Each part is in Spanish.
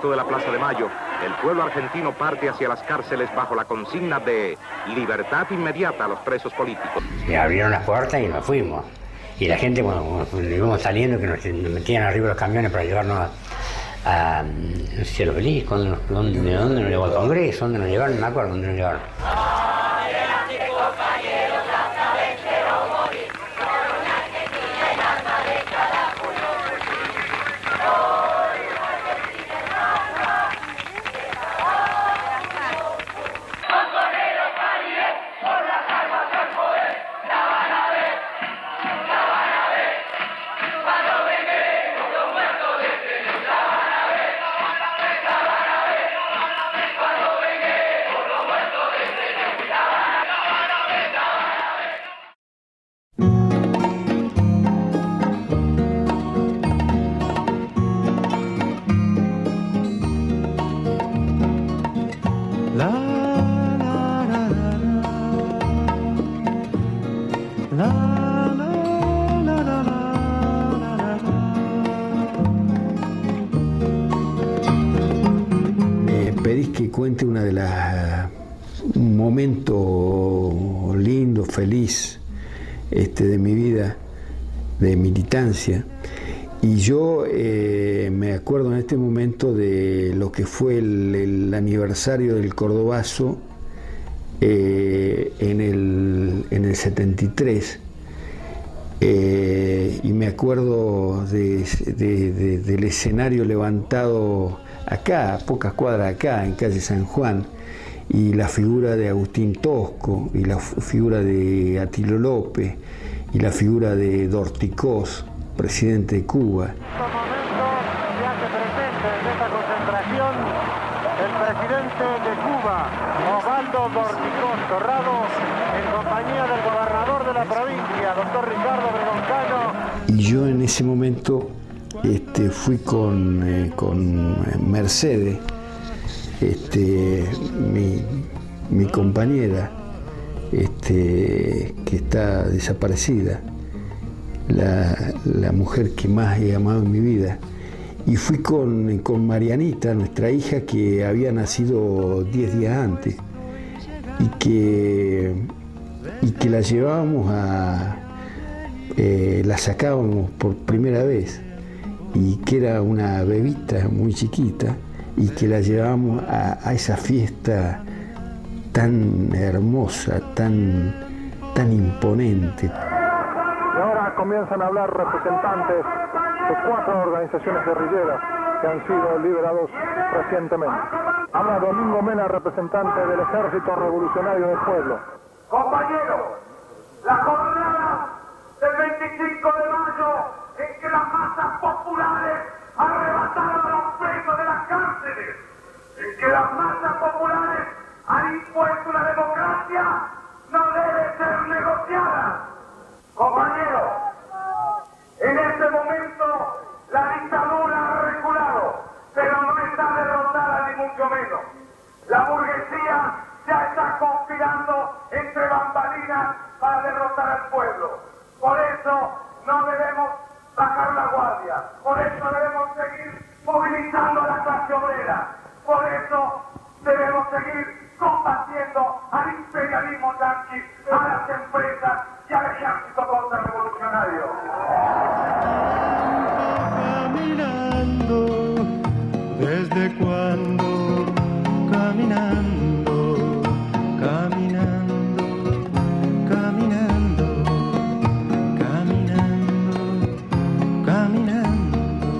alto de la Plaza de Mayo, el pueblo argentino parte hacia las cárceles bajo la consigna de libertad inmediata a los presos políticos. Le abrieron las puertas y nos fuimos. Y la gente, bueno, íbamos saliendo, que nos metían arriba los camiones para llevarnos a Cielo Feliz, ¿de dónde nos llevó al Congreso? ¿Dónde nos llevaron? No me acuerdo dónde nos llevaron. Pedís que cuente un momento lindo, feliz de mi vida, de militancia. Y yo me acuerdo en este momento de lo que fue el aniversario del Cordobazo en el 73. Y me acuerdo del escenario levantado acá, a pocas cuadras acá, en calle San Juan, y la figura de Agustín Tosco, y la figura de Atilio López, y la figura de Dorticós, presidente de Cuba. En estos momentos se hace presente en esta concentración el presidente de Cuba, Osvaldo Dorticós Torrado, en compañía del gobernador de la provincia, doctor Ricardo Bregoncano. Y yo en ese momento fui con Mercedes, mi compañera, que está desaparecida, la mujer que más he amado en mi vida. Y fui con Marianita, nuestra hija, que había nacido 10 días antes, y que la llevábamos la sacábamos por primera vez, y que era una bebita muy chiquita, y que la llevábamos a esa fiesta tan hermosa, tan imponente. Y ahora comienzan a hablar representantes de 4 organizaciones guerrilleras que han sido liberados recientemente. Habla Domingo Mena, representante del Ejército Revolucionario del Pueblo. Compañeros, la jornada del 25 de mayo en que las masas populares arrebataron a los presos de las cárceles, en que las masas populares han impuesto una democracia, no debe ser negociada. Compañeros, en este momento la dictadura ha reculado, pero no está derrotada ni mucho menos. La burguesía ya está conspirando entre bambalinas para derrotar al pueblo. Por eso no debemos bajar la guardia, por eso debemos seguir movilizando a la clase obrera, por eso debemos seguir combatiendo al imperialismo yanqui, a las empresas y al ejército contrarrevolucionario. Caminando, ¿desde cuándo? Caminando, caminando, caminando, caminando, caminando.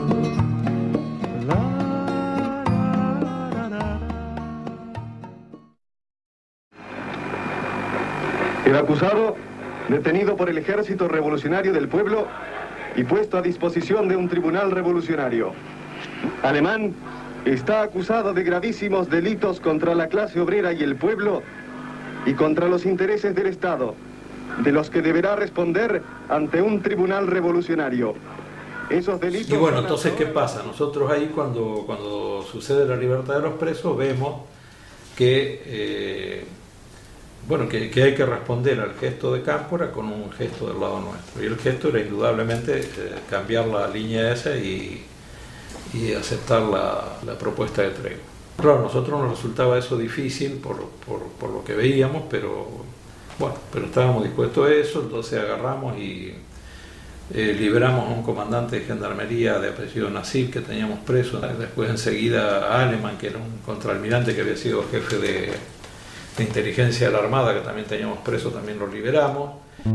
El acusado, detenido por el Ejército Revolucionario del Pueblo y puesto a disposición de un tribunal revolucionario. Alemán está acusado de gravísimos delitos contra la clase obrera y el pueblo y contra los intereses del Estado, de los que deberá responder ante un tribunal revolucionario. Esos delitos... Y bueno, entonces, ¿qué pasa? Nosotros ahí, cuando sucede la libertad de los presos, vemos que... que hay que responder al gesto de Cámpora con un gesto del lado nuestro. Y el gesto era indudablemente cambiar la línea esa y y aceptar la propuesta de tregua. Claro, a nosotros nos resultaba eso difícil por lo que veíamos, pero bueno, pero estábamos dispuestos a eso, entonces agarramos y liberamos a un comandante de gendarmería de apellido Nasib que teníamos preso, después enseguida a Aleman, que era un contraalmirante que había sido jefe de inteligencia de la Armada, que también teníamos preso, también lo liberamos.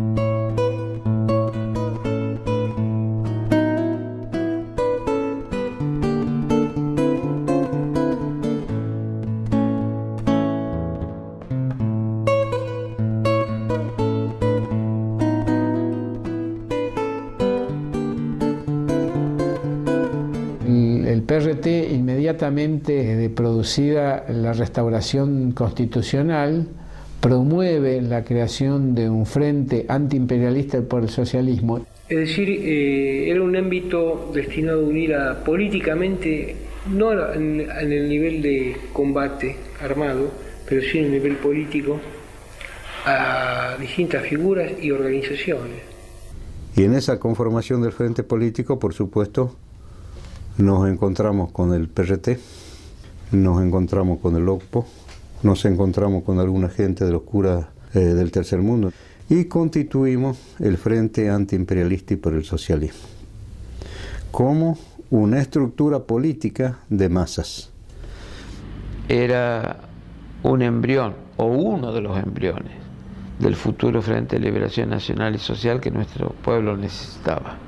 El PRT, inmediatamente de producida la restauración constitucional, promueve la creación de un frente antiimperialista por el socialismo. Es decir, era un ámbito destinado a unir políticamente, no en el nivel de combate armado, pero sí en el nivel político, a distintas figuras y organizaciones. Y en esa conformación del frente político, por supuesto, nos encontramos con el PRT, nos encontramos con el OCPO, nos encontramos con alguna gente de los curas del tercer mundo y constituimos el Frente Antiimperialista y por el Socialismo como una estructura política de masas. Era un embrión o uno de los embriones del futuro Frente de Liberación Nacional y Social que nuestro pueblo necesitaba.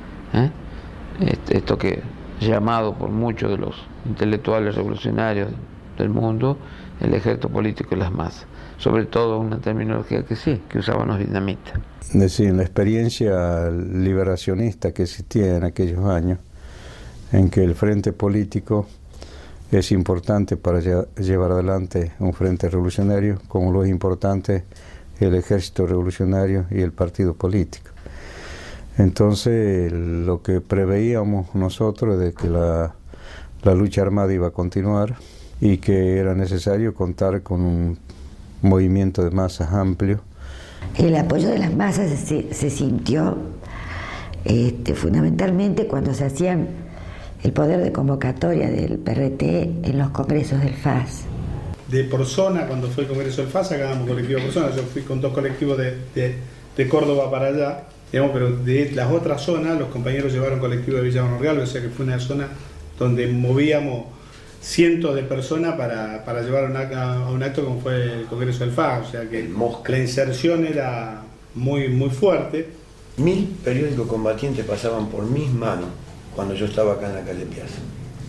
Esto que llamado por muchos de los intelectuales revolucionarios del mundo el ejército político de las masas, sobre todo una terminología que usaban los vietnamitas. Es decir, la experiencia liberacionista que existía en aquellos años, en que el frente político es importante para llevar adelante un frente revolucionario, como lo es importante el ejército revolucionario y el partido político. Entonces, lo que preveíamos nosotros es de que la lucha armada iba a continuar y que era necesario contar con un movimiento de masas amplio. El apoyo de las masas se sintió fundamentalmente cuando se hacían el poder de convocatoria del PRT en los congresos del FAS. De por zona, cuando fue el congreso del FAS, sacábamos colectivo por zona. Yo fui con 2 colectivos de Córdoba para allá, digamos, pero de las otras zonas los compañeros llevaron colectivo de Villa Manorgal, o sea que fue una zona donde movíamos cientos de personas para llevar a un acto como fue el congreso del FAS, o sea que la inserción era muy, muy fuerte. 1000 periódicos combatientes pasaban por mis manos cuando yo estaba acá en la calle Piazza.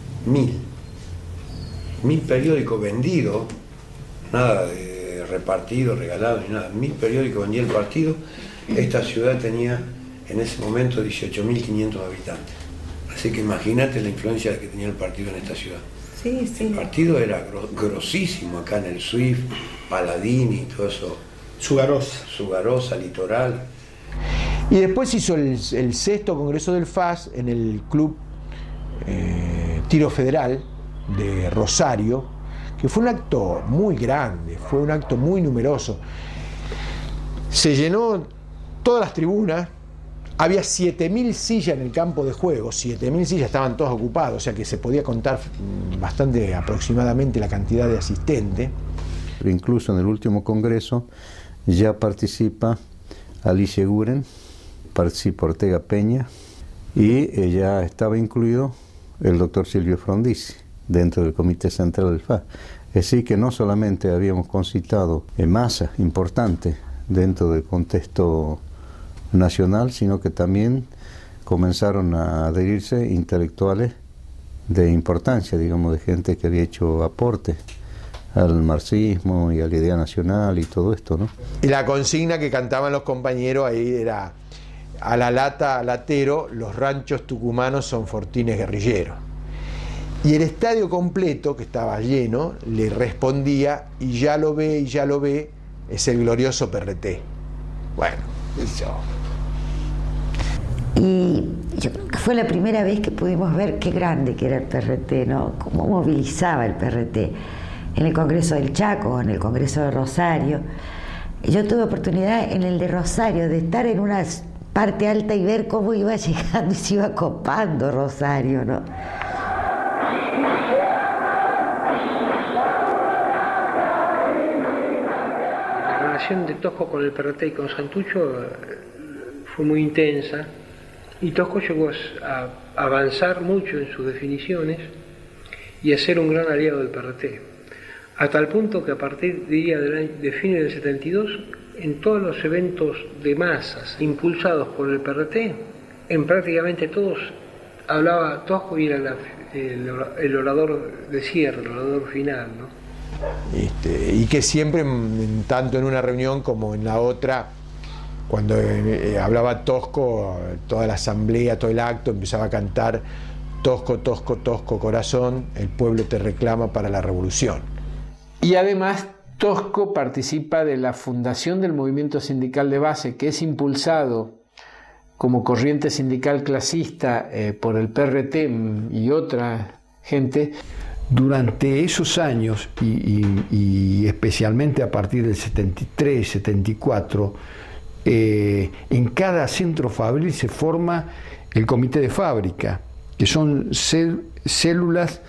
1000 periódicos vendidos, nada de repartido, regalado ni nada. 1000 periódicos vendía el partido. Esta ciudad tenía en ese momento 18.500 habitantes. Así que imagínate la influencia que tenía el partido en esta ciudad. Sí, sí. El partido era grosísimo acá en el Swift, Paladini, todo eso. Sugarosa, Litoral. Y después hizo el 6º Congreso del FAS en el Club Tiro Federal de Rosario, que fue un acto muy grande, fue un acto muy numeroso. Se llenó todas las tribunas, había 7.000 sillas en el campo de juego, 7.000 sillas, estaban todas ocupadas, o sea que se podía contar bastante aproximadamente la cantidad de asistentes. Incluso en el último congreso ya participa Alicia Guren, participa Ortega Peña y ya estaba incluido el doctor Silvio Frondizi dentro del Comité Central del FAS. Es decir, que no solamente habíamos concitado en masa importante dentro del contexto nacional, sino que también comenzaron a adherirse intelectuales de importancia, digamos, de gente que había hecho aporte al marxismo y a la idea nacional y todo esto, ¿no? Y la consigna que cantaban los compañeros ahí era: a la lata, latero, los ranchos tucumanos son fortines guerrilleros. Y el estadio completo, que estaba lleno, le respondía: y ya lo ve, es el glorioso PRT. Bueno, eso. Y yo creo que fue la primera vez que pudimos ver qué grande que era el PRT, ¿no? Cómo movilizaba el PRT en el Congreso del Chaco, en el Congreso de Rosario. Yo tuve oportunidad en el de Rosario de estar en una parte alta y ver cómo iba llegando y se iba copando Rosario, ¿no? relación de Tosco con el PRT y con Santucho fue muy intensa, y Tosco llegó a avanzar mucho en sus definiciones y a ser un gran aliado del PRT, a tal punto que a partir, diría, de fines del 72, en todos los eventos de masas impulsados por el PRT, en prácticamente todos hablaba Tosco y era el orador de cierre, el orador final, ¿no? Y que siempre, tanto en una reunión como en la otra, cuando hablaba Tosco, toda la asamblea, todo el acto empezaba a cantar Tosco, Tosco, Tosco, corazón, el pueblo te reclama para la revolución. Y además Tosco participa de la fundación del movimiento sindical de base, que es impulsado como corriente sindical clasista por el PRT y otra gente. Durante esos años, y especialmente a partir del 73, 74, en cada centro fabril se forma el comité de fábrica, que son células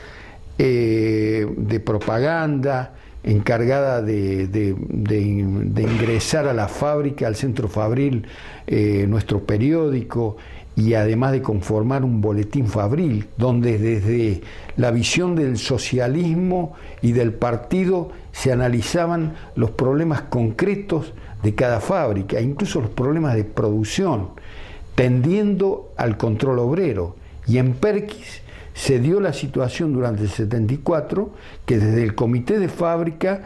de propaganda encargada de ingresar a la fábrica, al centro fabril, nuestro periódico, y además de conformar un boletín fabril, donde desde la visión del socialismo y del partido se analizaban los problemas concretos de cada fábrica, incluso los problemas de producción, tendiendo al control obrero. Y en Perquis se dio la situación durante el 74, que desde el comité de fábrica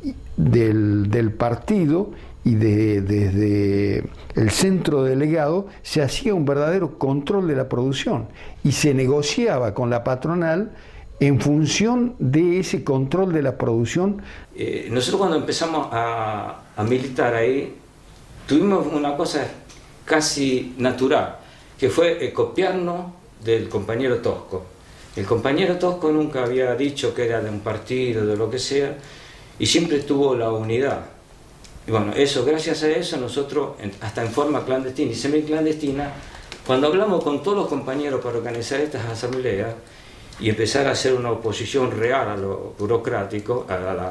del partido y desde el centro delegado se hacía un verdadero control de la producción y se negociaba con la patronal en función de ese control de la producción. Nosotros cuando empezamos a militar ahí, tuvimos una cosa casi natural, que fue copiarnos del compañero Tosco. El compañero Tosco nunca había dicho que era de un partido, de lo que sea, y siempre tuvo la unidad. Y bueno, eso, gracias a eso, nosotros, hasta en forma clandestina y semiclandestina, cuando hablamos con todos los compañeros para organizar estas asambleas y empezar a hacer una oposición real a lo burocrático,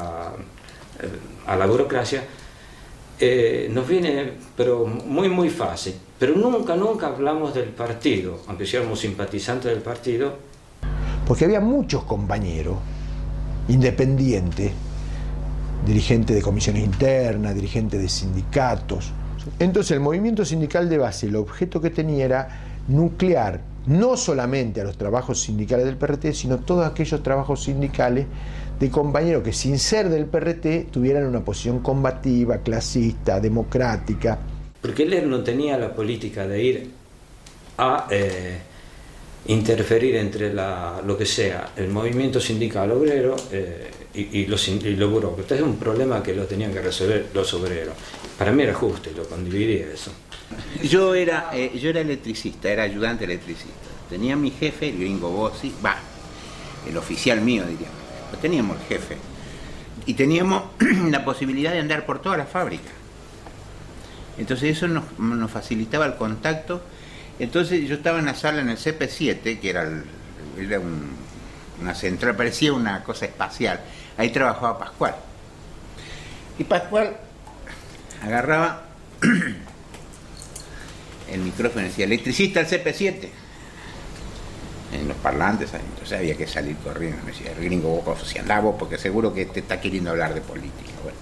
a la burocracia, nos viene pero muy fácil. Pero nunca hablamos del partido, aunque seamos simpatizantes del partido. Porque había muchos compañeros independientes, dirigentes de comisiones internas, dirigentes de sindicatos. Entonces el movimiento sindical de base, el objeto que tenía era nuclear no solamente a los trabajos sindicales del PRT, sino todos aquellos trabajos sindicales de compañeros que sin ser del PRT tuvieran una posición combativa, clasista, democrática. Porque él no tenía la política de ir a interferir entre lo que sea el movimiento sindical obrero y los burócratas. Es un problema que lo tenían que resolver los obreros. Para mí era justo y lo condividía eso. Yo era electricista, era ayudante electricista. Tenía mi jefe, el gringo Bossi, el oficial mío diríamos. Lo teníamos el jefe. Y teníamos la posibilidad de andar por toda la fábrica. Entonces eso nos facilitaba el contacto. Entonces yo estaba en la sala en el CP7, que era una central, parecía una cosa espacial. Ahí trabajaba Pascual. Y Pascual agarraba el micrófono y decía, electricista al CP7. En los parlantes, entonces había que salir corriendo. Me decía, el gringo vos, si andás vos, porque seguro que te está queriendo hablar de política. Bueno.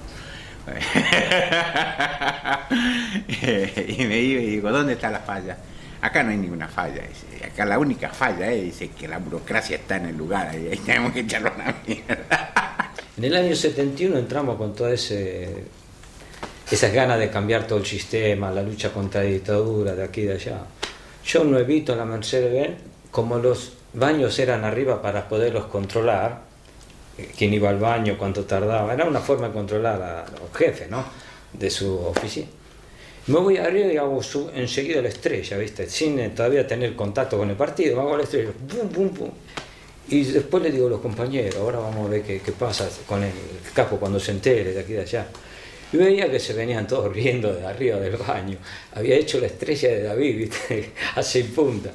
Y me iba y digo, ¿dónde está la falla? Acá no hay ninguna falla, dice. Acá la única falla dice que la burocracia está en el lugar, ahí tenemos que echarlo a la mierda. En el año 71 entramos con todas esas ganas de cambiar todo el sistema, la lucha contra la dictadura de aquí y de allá. Yo no he visto en la Mercedes-Benz, como los baños eran arriba para poderlos controlar, quién iba al baño, cuánto tardaba, era una forma de controlar a los jefes, ¿no?, de su oficina. Me voy arriba y hago enseguida la estrella, ¿viste? Sin todavía tener contacto con el partido, me hago la estrella, pum, pum, pum. Y después le digo a los compañeros, ahora vamos a ver qué pasa con el capo cuando se entere de aquí y de allá. Y veía que se venían todos riendo de arriba del baño. Había hecho la estrella de David, ¿viste? A 6 puntas.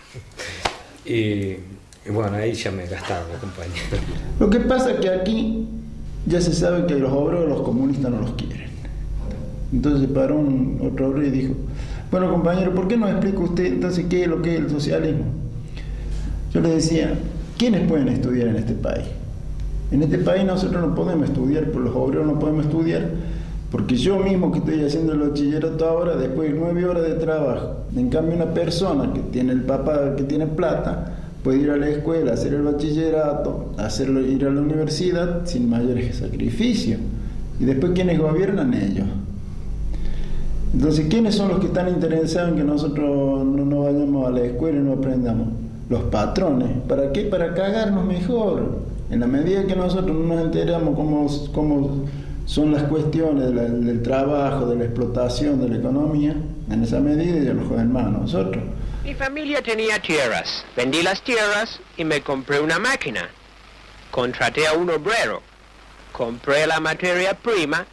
Y bueno, ahí ya me gastaron los compañeros. Lo que pasa es que aquí ya se sabe que los obreros los comunistas no los quieren. Entonces paró otro obrero y dijo, bueno compañero, ¿por qué no explica usted entonces qué es lo que es el socialismo? Yo le decía, ¿quiénes pueden estudiar en este país? En este país nosotros no podemos estudiar, por los obreros no podemos estudiar, porque yo mismo que estoy haciendo el bachillerato ahora, después de 9 horas de trabajo, en cambio una persona que tiene el papá que tiene plata, puede ir a la escuela, hacer el bachillerato, ir a la universidad sin mayores sacrificios. Y después, ¿quiénes gobiernan? Ellos. Entonces, ¿quiénes son los que están interesados en que nosotros no vayamos a la escuela y no aprendamos? Los patrones. ¿Para qué? Para cagarnos mejor. En la medida que nosotros no nos enteramos cómo son las cuestiones del trabajo, de la explotación, de la economía, en esa medida ellos nos joden más a nosotros. Mi familia tenía tierras. Vendí las tierras y me compré una máquina. Contraté a un obrero. Compré la materia prima.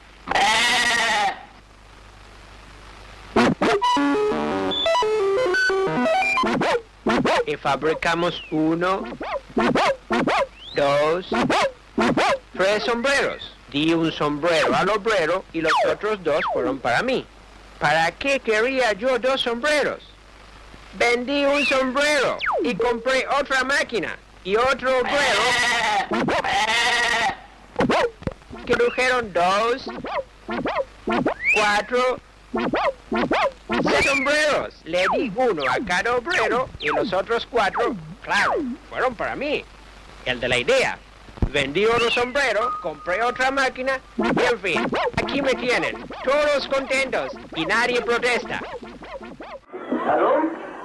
Y fabricamos 1, 2, 3 sombreros. Di un sombrero al obrero y los otros 2 fueron para mí. ¿Para qué quería yo 2 sombreros? Vendí un sombrero y compré otra máquina y otro obrero que produjeron 2, 4, 6 sombreros. Le di 1 a cada obrero y los otros 4, claro, fueron para mí. El de la idea. Vendí otro sombrero, compré otra máquina y en fin, aquí me tienen, todos contentos y nadie protesta. ¿Aló?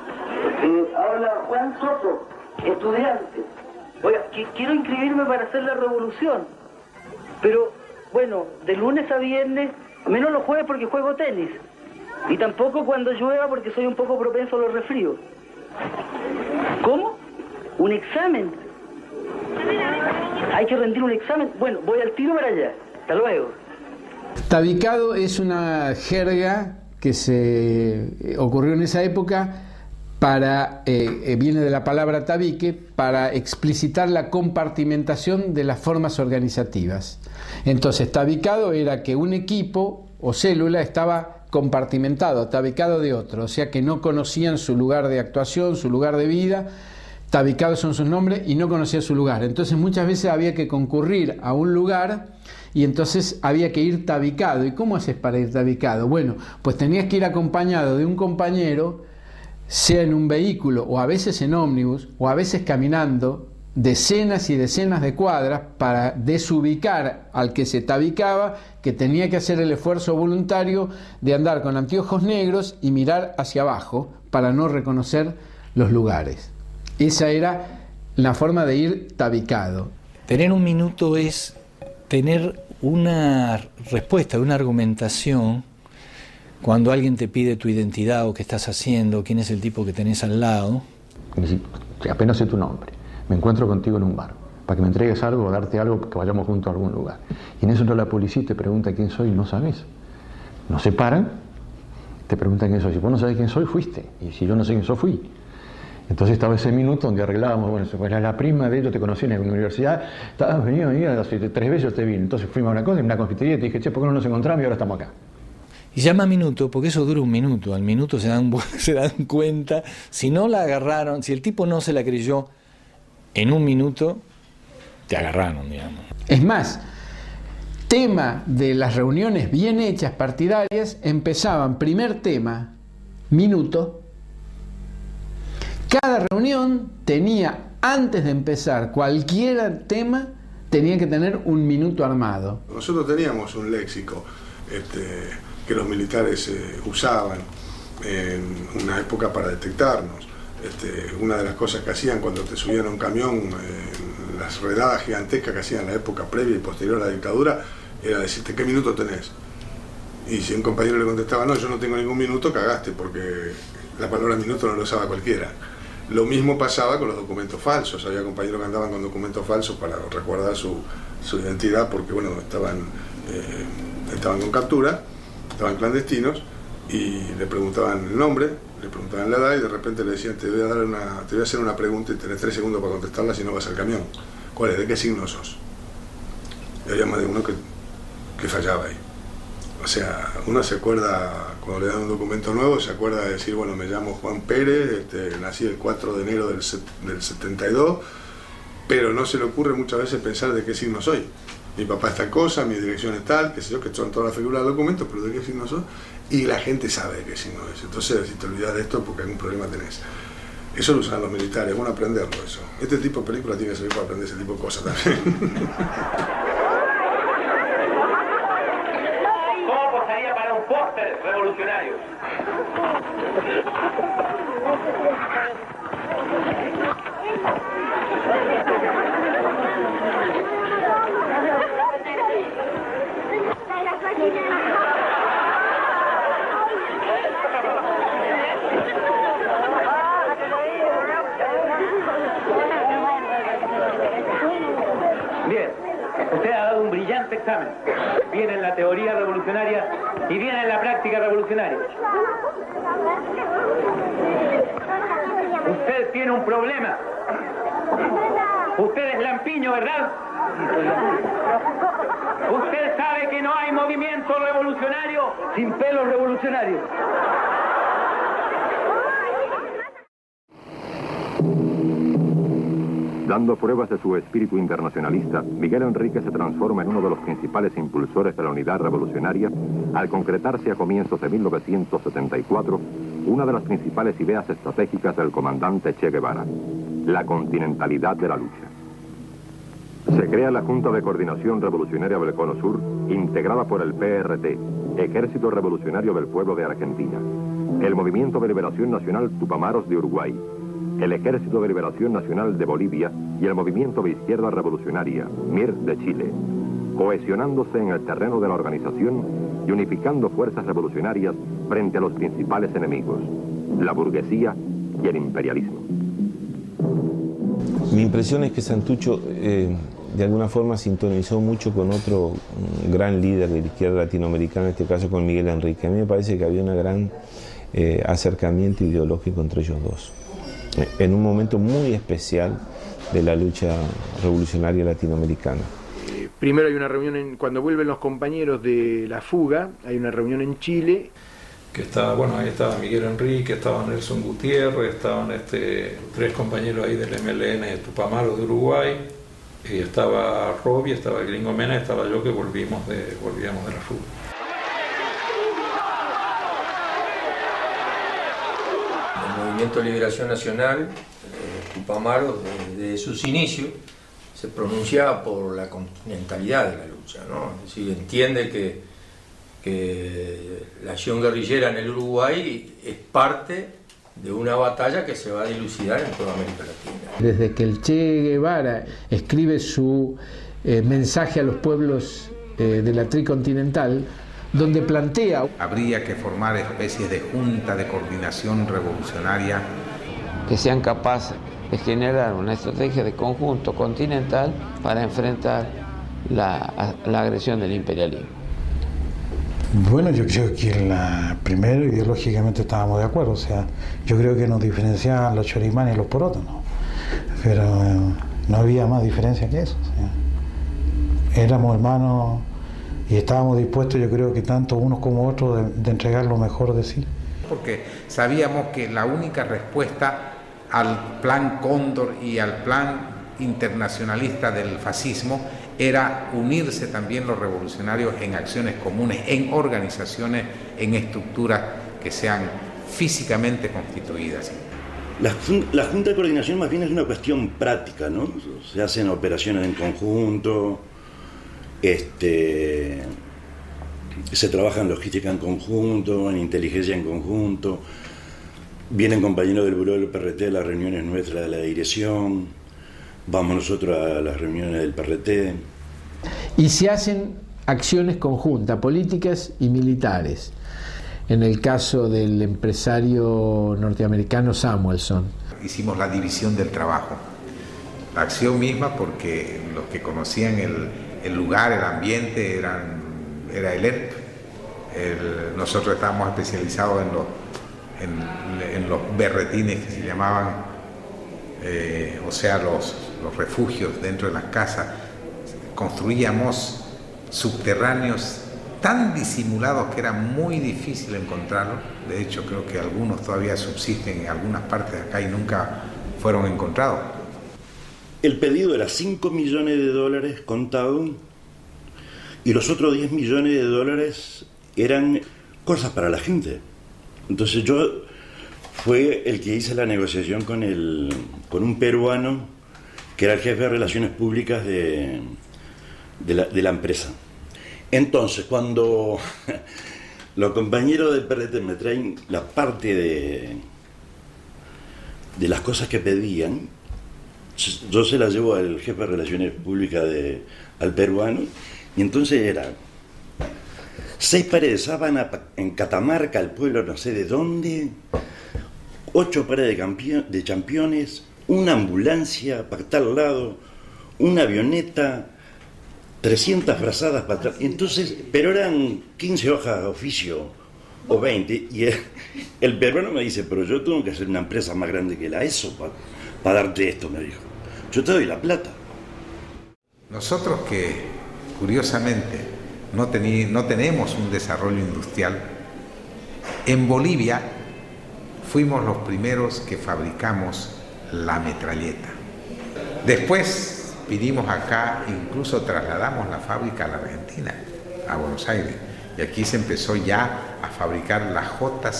Habla Juan Soto, estudiante. Oiga, quiero inscribirme para hacer la revolución. Pero, bueno, de lunes a viernes, menos los jueves porque juego tenis. Y tampoco cuando llueva porque soy un poco propenso a los resfríos. ¿Cómo? ¿Un examen? ¿Hay que rendir un examen? Bueno, voy al tiro para allá. Hasta luego. Tabicado es una jerga que se ocurrió en esa época viene de la palabra tabique, para explicitar la compartimentación de las formas organizativas. Entonces, tabicado era que un equipo o célula estaba compartimentado, tabicado de otro, o sea que no conocían su lugar de actuación, su lugar de vida. Tabicados son sus nombres y no conocía su lugar. Entonces muchas veces había que concurrir a un lugar y entonces había que ir tabicado. ¿Y cómo haces para ir tabicado? Bueno, pues tenías que ir acompañado de un compañero, sea en un vehículo o a veces en ómnibus o a veces caminando decenas y decenas de cuadras para desubicar al que se tabicaba, que tenía que hacer el esfuerzo voluntario de andar con anteojos negros y mirar hacia abajo para no reconocer los lugares. Esa era la forma de ir tabicado. Tener un minuto es tener una respuesta, una argumentación cuando alguien te pide tu identidad o qué estás haciendo, quién es el tipo que tenés al lado. Apenas sé tu nombre, me encuentro contigo en un bar, para que me entregues algo o darte algo, que vayamos juntos a algún lugar. Y en eso entra la policía y te pregunta quién soy y no sabes. Nos separan, te preguntan quién soy. Si vos no sabés quién soy, fuiste. Y si yo no sé quién soy, fui. Entonces estaba ese minuto donde arreglábamos, bueno, era la prima de ellos, te conocí en la universidad, estabas venido, hace 3 veces te vine. Entonces fuimos a una cosa, en una confitería y te dije, che, ¿por qué no nos encontramos y ahora estamos acá? Y llama minuto porque eso dura un minuto, al minuto se dan cuenta, si no la agarraron, si el tipo no se la creyó, en un minuto te agarraron, digamos. Es más, tema de las reuniones bien hechas partidarias, empezaban, primer tema, minuto. Cada reunión tenía, antes de empezar cualquier tema, tenía que tener un minuto armado. Nosotros teníamos un léxico que los militares usaban en una época para detectarnos. Una de las cosas que hacían cuando te subían a un camión, las redadas gigantescas que hacían en la época previa y posterior a la dictadura, era decirte qué minuto tenés. Y si un compañero le contestaba, no, yo no tengo ningún minuto, cagaste, porque la palabra minuto no lo usaba cualquiera. Lo mismo pasaba con los documentos falsos. Había compañeros que andaban con documentos falsos para resguardar su identidad, porque bueno, estaban con captura, estaban clandestinos, y le preguntaban el nombre, le preguntaban la edad y de repente le decían, te voy a hacer una pregunta y tenés 3 segundos para contestarla si no vas al camión. ¿Cuál es? ¿De qué signo sos? Y había más de uno que fallaba ahí. O O sea, uno se acuerda, cuando le dan un documento nuevo, se acuerda de decir, bueno, me llamo Juan Pérez, nací el 4 de enero del 72, pero no se le ocurre muchas veces pensar de qué signo soy. Mi papá es tal cosa, mi dirección es tal, qué sé yo, que son todas las figuras del documento, pero de qué signo soy, y la gente sabe de qué signo es. Entonces, si te olvidas de esto, porque algún problema tenés. Eso lo usan los militares, es bueno aprenderlo eso. Este tipo de películas tiene que servir para aprender ese tipo de cosas también. ¿Cómo posaría para un póster revolucionario? Bien, usted ha dado un brillante examen. Viene en la teoría revolucionaria y viene en la práctica revolucionaria. Usted tiene un problema. Usted es lampiño, ¿verdad? Usted sabe que no hay movimiento revolucionario sin pelos revolucionarios. Dando pruebas de su espíritu internacionalista, Miguel Enrique se transforma en uno de los principales impulsores de la unidad revolucionaria al concretarse a comienzos de 1974 una de las principales ideas estratégicas del comandante Che Guevara, la continentalidad de la lucha. Se crea la Junta de Coordinación Revolucionaria del Cono Sur, integrada por el PRT, Ejército Revolucionario del Pueblo de Argentina, el Movimiento de Liberación Nacional Tupamaros de Uruguay, el Ejército de Liberación Nacional de Bolivia y el Movimiento de Izquierda Revolucionaria, MIR de Chile, cohesionándose en el terreno de la organización y unificando fuerzas revolucionarias frente a los principales enemigos, la burguesía y el imperialismo. Mi impresión es que Santucho de alguna forma sintonizó mucho con otro gran líder de la izquierda latinoamericana, en este caso con Miguel Enrique. A mí me parece que había un gran acercamiento ideológico entre ellos dos, en un momento muy especial de la lucha revolucionaria latinoamericana. Primero hay una reunión, cuando vuelven los compañeros de la fuga, hay una reunión en Chile. Que estaba, bueno, ahí estaba Miguel Enrique, estaba Nelson Gutiérrez, estaban tres compañeros ahí del MLN de Tupamaros de Uruguay, y estaba Robbie, estaba el Gringo Mena, estaba yo, que volvíamos de la fuga. El Movimiento de Liberación Nacional, Tupamaros, desde sus inicios, se pronunciaba por la continentalidad de la lucha, ¿no? Es decir, entiende que la acción guerrillera en el Uruguay es parte de una batalla que se va a dilucidar en toda América Latina. Desde que el Che Guevara escribe su mensaje a los pueblos de la tricontinental, donde plantea... Habría que formar especies de junta de coordinación revolucionaria. Que sean capaces de generar una estrategia de conjunto continental para enfrentar la agresión del imperialismo. Bueno, yo creo que primero ideológicamente estábamos de acuerdo, o sea, yo creo que nos diferenciaban los chorimanes y los porotos, ¿no? Pero no había más diferencia que eso, o sea, éramos hermanos y estábamos dispuestos, yo creo que tanto unos como otros, de entregar lo mejor de sí. Porque sabíamos que la única respuesta al plan Cóndor y al plan internacionalista del fascismo era unirse también los revolucionarios en acciones comunes, en organizaciones, en estructuras que sean físicamente constituidas. La Junta de Coordinación más bien es una cuestión práctica, ¿no? Se hacen operaciones en conjunto, se trabaja en logística en conjunto, en inteligencia en conjunto, vienen compañeros del Buró del PRT a las reuniones nuestras de la dirección, vamos nosotros a las reuniones del PRT. Y se hacen acciones conjuntas, políticas y militares. En el caso del empresario norteamericano Samuelson. Hicimos la división del trabajo. La acción misma, porque los que conocían el lugar, el ambiente, era el ERP. Nosotros estábamos especializados en los berretines que se llamaban, o sea, los refugios dentro de las casas. Construíamos subterráneos tan disimulados que era muy difícil encontrarlos. De hecho, creo que algunos todavía subsisten en algunas partes de acá y nunca fueron encontrados. El pedido era $5 millones contado y los otros $10 millones eran cosas para la gente. Entonces yo fue el que hice la negociación con un peruano que era el jefe de relaciones públicas de la empresa. Entonces, cuando los compañeros del PRT me traen la parte de las cosas que pedían, yo se las llevo al jefe de relaciones públicas al peruano, y entonces era 6 pares de sábana en Catamarca, el pueblo no sé de dónde, 8 pares de championes, una ambulancia para tal lado, una avioneta, 300 frazadas para atrás. Entonces, pero eran 15 hojas de oficio o 20, y el peruano me dice, pero yo tengo que hacer una empresa más grande que la ESO para darte esto, me dijo. Yo te doy la plata. Nosotros que, curiosamente, no tenemos un desarrollo industrial, en Bolivia fuimos los primeros que fabricamos la metralleta. Después vinimos acá, incluso trasladamos la fábrica a la Argentina, a Buenos Aires, y aquí se empezó ya a fabricar la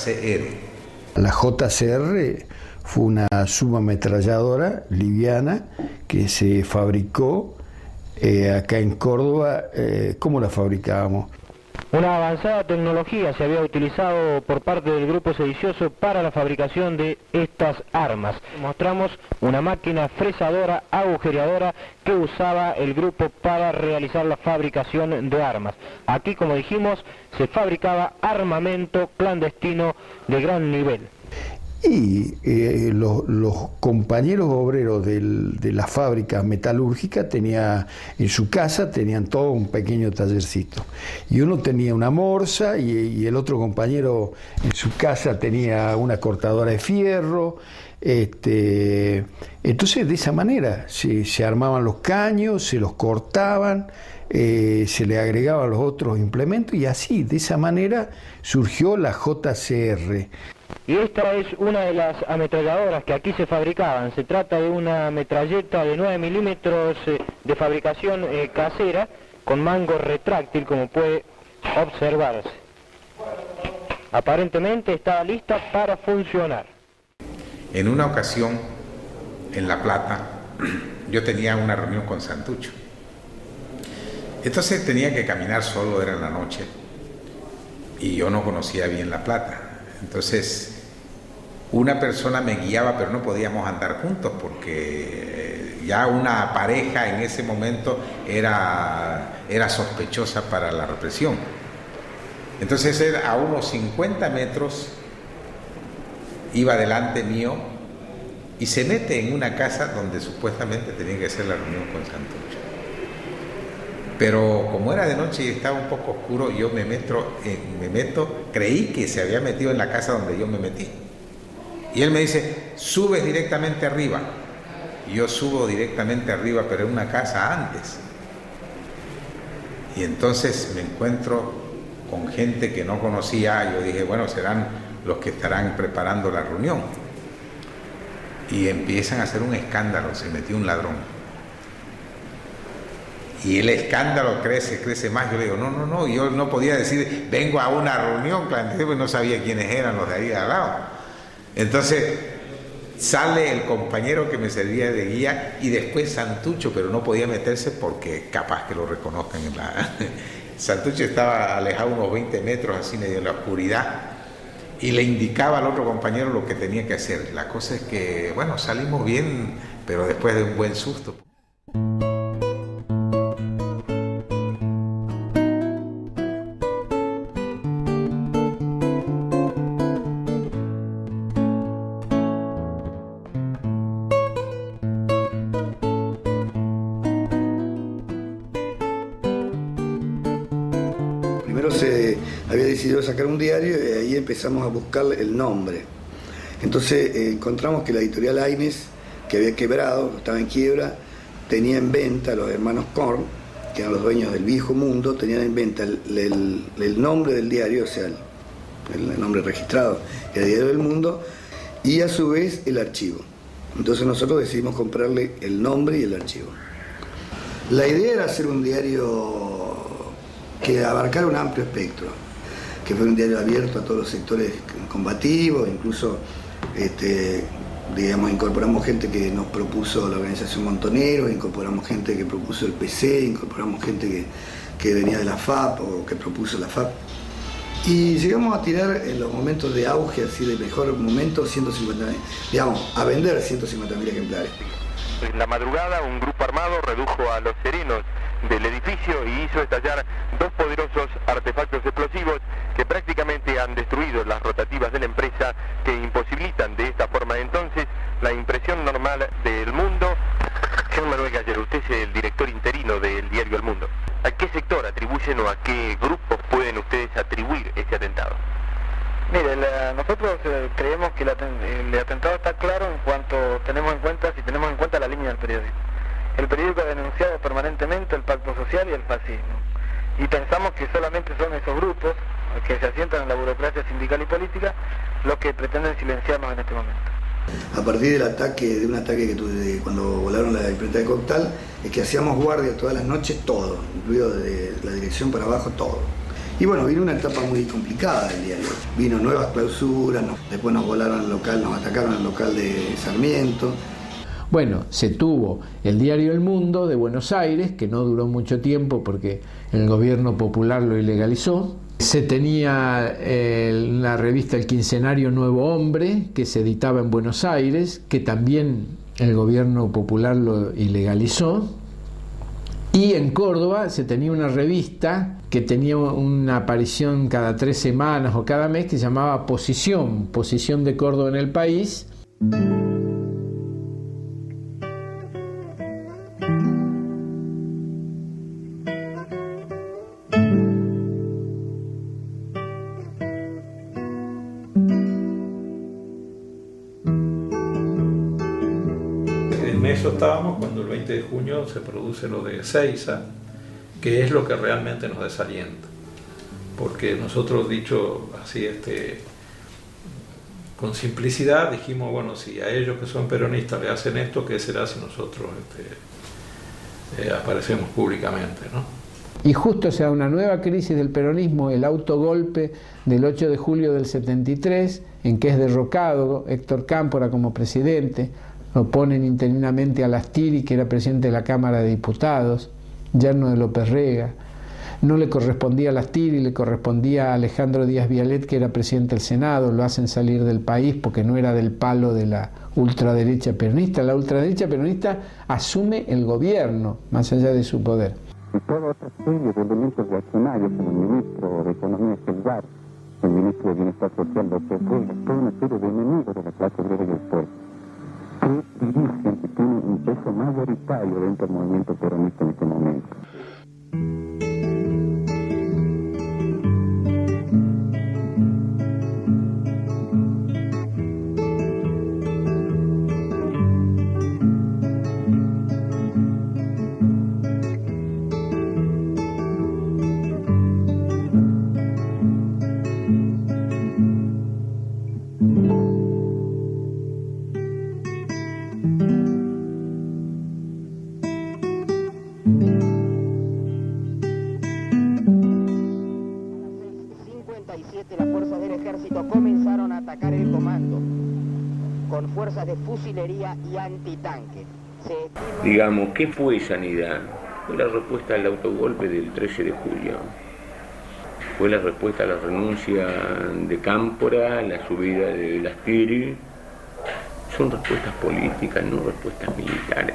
JCR. La JCR fue una subametralladora liviana que se fabricó acá en Córdoba. ¿Cómo la fabricábamos? Una avanzada tecnología se había utilizado por parte del grupo sedicioso para la fabricación de estas armas. Mostramos una máquina fresadora, agujereadora que usaba el grupo para realizar la fabricación de armas. Aquí, como dijimos, se fabricaba armamento clandestino de gran nivel. Y los compañeros obreros de la fábrica metalúrgica en su casa tenían todo un pequeño tallercito. Y uno tenía una morsa y el otro compañero en su casa tenía una cortadora de fierro. Entonces de esa manera se armaban los caños, se los cortaban, se le agregaban los otros implementos y así, de esa manera surgió la JCR. Y esta es una de las ametralladoras que aquí se fabricaban. Se trata de una metralleta de 9 milímetros de fabricación casera con mango retráctil, como puede observarse. Aparentemente está lista para funcionar. En una ocasión, en La Plata, yo tenía una reunión con Santucho. Entonces tenía que caminar solo, era en la noche, y yo no conocía bien La Plata. Entonces, una persona me guiaba, pero no podíamos andar juntos porque ya una pareja en ese momento era sospechosa para la represión. Entonces, él a unos 50 metros iba delante mío y se mete en una casa donde supuestamente tenía que hacer la reunión con Santucho. Pero como era de noche y estaba un poco oscuro, yo me meto, creí que se había metido en la casa donde yo me metí. Y él me dice, subes directamente arriba. Y yo subo directamente arriba, pero en una casa antes. Y entonces me encuentro con gente que no conocía. Yo dije, bueno, serán los que estarán preparando la reunión. Y empiezan a hacer un escándalo, se metió un ladrón. Y el escándalo crece más. Yo le digo, no, yo no podía decir, vengo a una reunión clandestina, porque no sabía quiénes eran los de ahí al lado. Entonces sale el compañero que me servía de guía y después Santucho, pero no podía meterse porque capaz que lo reconozcan en la... Santucho estaba alejado unos 20 metros, así medio en la oscuridad, y le indicaba al otro compañero lo que tenía que hacer. La cosa es que, bueno, salimos bien, pero después de un buen susto. Se había decidido sacar un diario y ahí empezamos a buscar el nombre. Entonces encontramos que la editorial Aines, que había quebrado, estaba en quiebra, tenía en venta a los hermanos Korn, que eran los dueños del viejo mundo, tenían en venta el nombre del diario, o sea, el nombre registrado, el Diario del Mundo, y a su vez el archivo. Entonces nosotros decidimos comprarle el nombre y el archivo. La idea era hacer un diario que abarcara un amplio espectro, que fuera un diario abierto a todos los sectores combativos, incluso digamos, incorporamos gente que nos propuso la organización Montoneros, incorporamos gente que propuso el PC, incorporamos gente que venía de la FAP o que propuso la FAP. Y llegamos a tirar en los momentos de auge, así de mejor momento, 150.000, digamos, a vender 150.000 ejemplares. En la madrugada, un grupo armado redujo a los serenos del edificio y hizo estallar dos poderosos artefactos explosivos que prácticamente han destruido las rotativas de la empresa, que imposibilitan de esta forma entonces la impresión normal del Mundo. Señor Manuel Gallero, usted es el director interino del diario El Mundo. ¿A qué sector atribuyen o a qué grupos pueden ustedes atribuir este atentado? Mire, nosotros creemos que el atentado está claro en cuanto tenemos en cuenta la línea del periódico. El periódico ha denunciado permanentemente el pacto social y el fascismo. Y pensamos que solamente son esos grupos que se asientan en la burocracia sindical y política los que pretenden silenciarnos en este momento. A partir de un ataque que tuve cuando volaron la imprenta de Coctal, es que hacíamos guardia todas las noches, todo, incluido de la dirección para abajo, todo. Y bueno, vino una etapa muy complicada del diario. Vino nuevas clausuras, después nos volaron al local, nos atacaron al local de Sarmiento. Bueno, se tuvo el diario El Mundo de Buenos Aires, que no duró mucho tiempo porque el gobierno popular lo ilegalizó. Se tenía la revista El Quincenario Nuevo Hombre, que se editaba en Buenos Aires, que también el gobierno popular lo ilegalizó. Y en Córdoba se tenía una revista que tenía una aparición cada 3 semanas o cada mes, que se llamaba Posición de Córdoba en el País. Estábamos cuando el 20 de junio se produce lo de Ezeiza, que es lo que realmente nos desalienta, porque nosotros, dicho así con simplicidad, dijimos, bueno, si a ellos que son peronistas le hacen esto, ¿qué será si nosotros aparecemos públicamente, ¿no? Y justo se da una nueva crisis del peronismo, el autogolpe del 8 de julio del 73, en que es derrocado Héctor Cámpora como presidente. Lo ponen interinamente a Lastiri, que era presidente de la Cámara de Diputados, yerno de López Rega. No le correspondía a Lastiri, le correspondía a Alejandro Díaz Vialet, que era presidente del Senado. Lo hacen salir del país porque no era del palo de la ultraderecha peronista. La ultraderecha peronista asume el gobierno, más allá de su poder. Y toda otra serie de elementos reaccionarios, como el ministro de Economía Selvar, el ministro de Bienestar Social, López Rega, toda una serie de enemigos de la clase obrera y el pueblo, que dirigen, que tienen un peso mayoritario dentro del movimiento peronista en este momento. Las fuerzas del ejército comenzaron a atacar el comando con fuerzas de fusilería y antitanque. Digamos, ¿qué fue Sanidad? Fue la respuesta al autogolpe del 13 de julio. Fue la respuesta a la renuncia de Cámpora, la subida de Lastiri. Son respuestas políticas, no respuestas militares.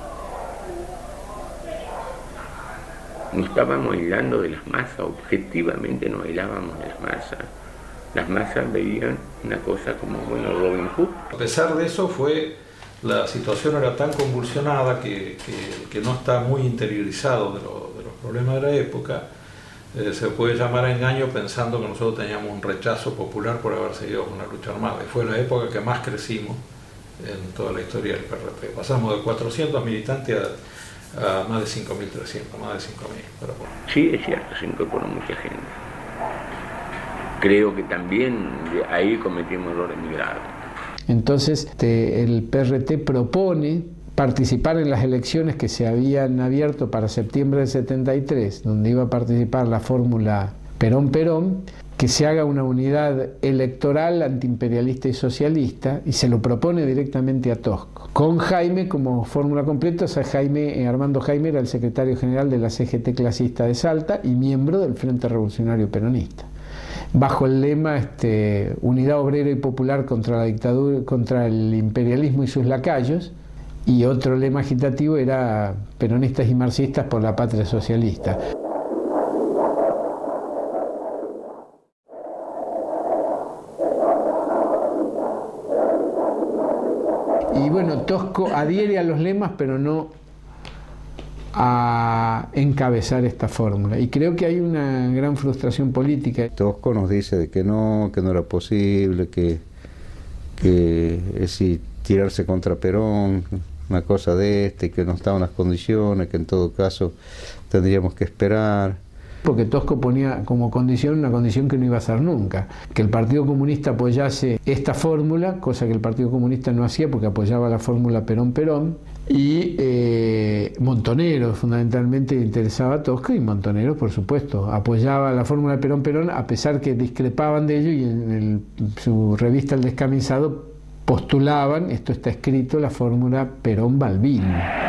No estábamos aislando de las masas, objetivamente no aislábamos de las masas. Las masas veían una cosa como, bueno, Robin Hood. A pesar de eso, la situación era tan convulsionada que no está muy interiorizado de los problemas de la época, se puede llamar engaño pensando que nosotros teníamos un rechazo popular por haber seguido con una lucha armada. Y fue la época que más crecimos en toda la historia del PRT. Pasamos de 400 militantes a más de 5.300, más de 5.000. Sí, es cierto, se incorporó mucha gente. Creo que también ahí cometimos errores muy graves. Entonces el PRT propone participar en las elecciones que se habían abierto para septiembre del 73, donde iba a participar la fórmula Perón-Perón, que se haga una unidad electoral antiimperialista y socialista, y se lo propone directamente a Tosco, con Jaime como fórmula completa. O sea, Armando Jaime era el secretario general de la CGT clasista de Salta y miembro del Frente Revolucionario Peronista, bajo el lema Unidad Obrera y Popular contra la dictadura, contra el imperialismo y sus lacayos, y otro lema agitativo era Peronistas y Marxistas por la Patria Socialista. Y bueno, Tosco adhiere a los lemas, pero no a encabezar esta fórmula. Y creo que hay una gran frustración política. Tosco nos dice de que no era posible, que es tirarse contra Perón, una cosa de que no estaban las condiciones, que en todo caso tendríamos que esperar. Porque Tosco ponía como condición una condición que no iba a hacer nunca, que el Partido Comunista apoyase esta fórmula, cosa que el Partido Comunista no hacía porque apoyaba la fórmula Perón-Perón, y Montonero fundamentalmente interesaba a Tosco, y Montonero por supuesto apoyaba la fórmula Perón-Perón a pesar que discrepaban de ello, y en su revista El Descamisado postulaban, esto está escrito, la fórmula Perón-Balbín.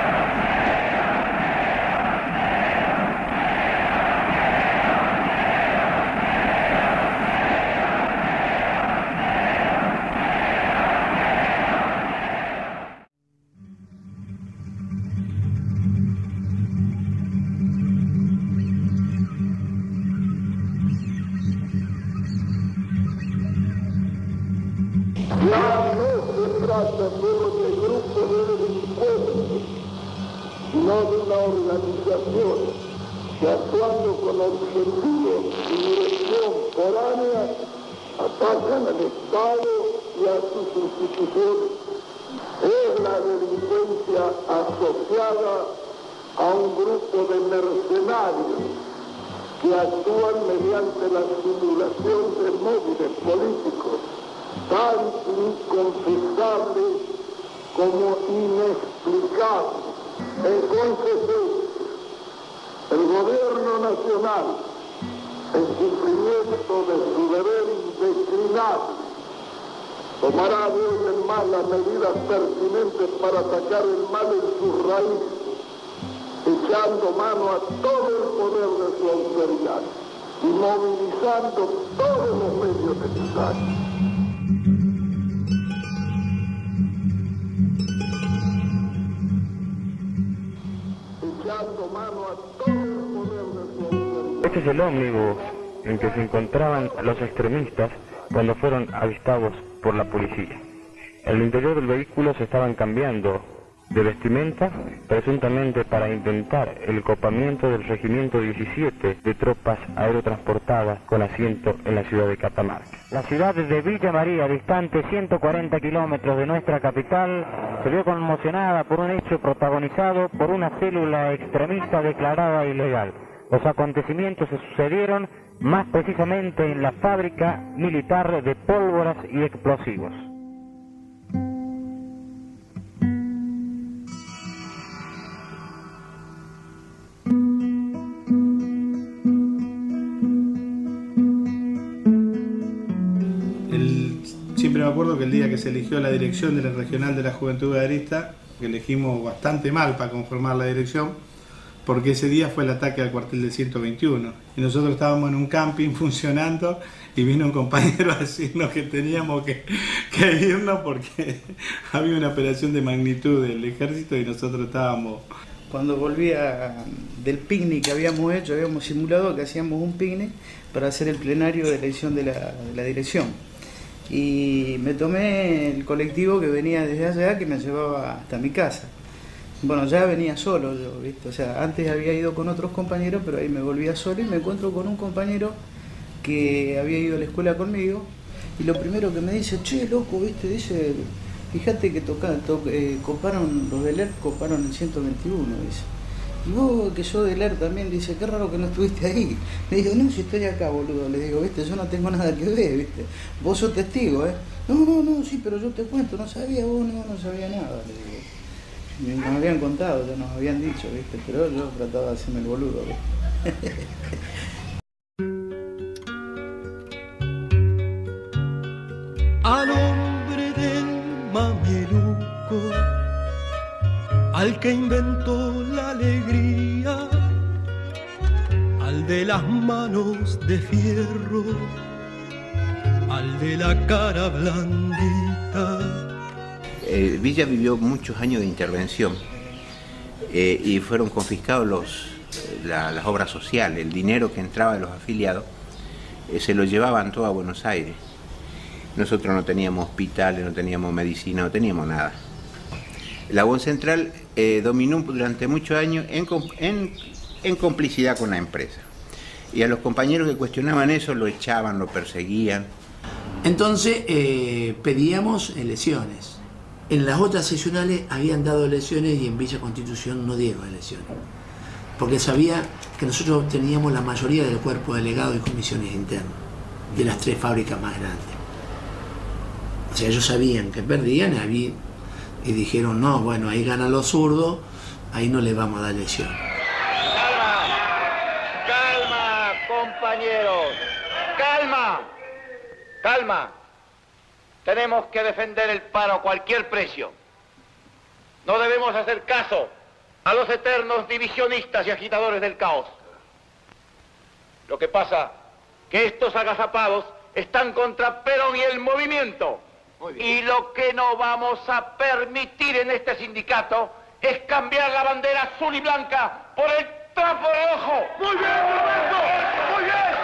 Tomará de hoy en más las medidas pertinentes para atacar el mal en su raíz, echando mano a todo el poder de su autoridad y movilizando todos los medios necesarios. Echando mano a todo el poder de su autoridad. Este es el ómnibus en que se encontraban los extremistas cuando fueron avistados por la policía. En el interior del vehículo se estaban cambiando de vestimenta, presuntamente para intentar el copamiento del Regimiento 17 de tropas aerotransportadas con asiento en la ciudad de Catamarca. La ciudad de Villa María, distante 140 kilómetros de nuestra capital, se vio conmocionada por un hecho protagonizado por una célula extremista declarada ilegal. Los acontecimientos se sucedieron más precisamente en la fábrica militar de pólvoras y explosivos. Siempre me acuerdo que el día que se eligió la dirección de la Regional de la Juventud Gaderista, que elegimos bastante mal para conformar la dirección, porque ese día fue el ataque al cuartel del 121 y nosotros estábamos en un camping funcionando y vino un compañero a decirnos que teníamos que irnos porque había una operación de magnitud del ejército y nosotros estábamos... Cuando volvía del picnic que habíamos hecho, habíamos simulado que hacíamos un picnic para hacer el plenario de elección de la dirección, y me tomé el colectivo que venía desde allá, que me llevaba hasta mi casa. Bueno, ya venía solo yo, ¿viste? O sea, antes había ido con otros compañeros, pero ahí me volvía solo y me encuentro con un compañero que había ido a la escuela conmigo, y lo primero que me dice: che, loco, ¿viste? Dice, fíjate que coparon, los del ERP coparon el 121, dice. Y vos, que sos del ERP también, dice, qué raro que no estuviste ahí. Le digo, no, si estoy acá, boludo. Le digo, viste, yo no tengo nada que ver, viste. Vos sos testigo, ¿eh? No, sí, pero yo te cuento, no sabía vos, no sabía nada, le digo. Nos habían contado, ya nos habían dicho, viste, pero yo trataba de hacerme el boludo, ¿viste? Al hombre del mameluco, al que inventó la alegría, al de las manos de fierro, al de la cara blandita. Villa vivió muchos años de intervención y fueron confiscados las obras sociales, el dinero que entraba de los afiliados se lo llevaban todo a Buenos Aires. Nosotros no teníamos hospitales, no teníamos medicina, no teníamos nada. La UON Central dominó durante muchos años en complicidad con la empresa. Y a los compañeros que cuestionaban eso lo echaban, lo perseguían. Entonces pedíamos elecciones. En las otras seccionales habían dado elecciones y en Villa Constitución no dieron elecciones. Porque sabía que nosotros teníamos la mayoría del cuerpo delegado y comisiones internas de las 3 fábricas más grandes. O sea, ellos sabían que perdían y dijeron, no, bueno, ahí ganan los zurdos, ahí no le vamos a dar elección. Calma, compañeros, calma. Tenemos que defender el paro a cualquier precio. No debemos hacer caso a los eternos divisionistas y agitadores del caos. Lo que pasa que estos agazapados están contra Perón y el movimiento. Y lo que no vamos a permitir en este sindicato es cambiar la bandera azul y blanca por el trapo rojo. ¡Muy bien, Roberto! ¡Muy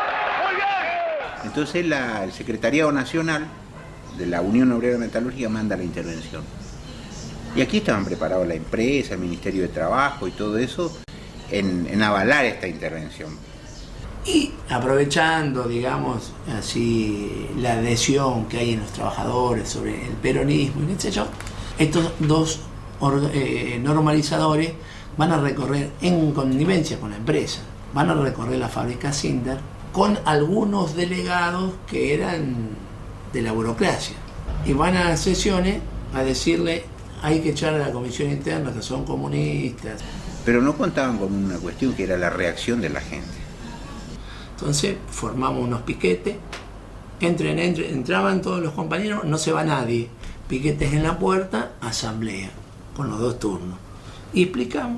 bien! Entonces el Secretariado Nacional de la Unión Obrera Metalúrgica manda la intervención. Y aquí estaban preparados la empresa, el Ministerio de Trabajo y todo eso en avalar esta intervención. Y aprovechando, digamos, así la adhesión que hay en los trabajadores sobre el peronismo y qué sé yo, estos dos normalizadores van a recorrer en connivencia con la empresa, van a recorrer la fábrica Cinder con algunos delegados que eran de la burocracia y van a sesiones a decirle hay que echar a la comisión interna que son comunistas. Pero no contaban con una cuestión que era la reacción de la gente. Entonces formamos unos piquetes, entraban todos los compañeros, no se va nadie, piquetes en la puerta, asamblea, con los 2 turnos. Y explicamos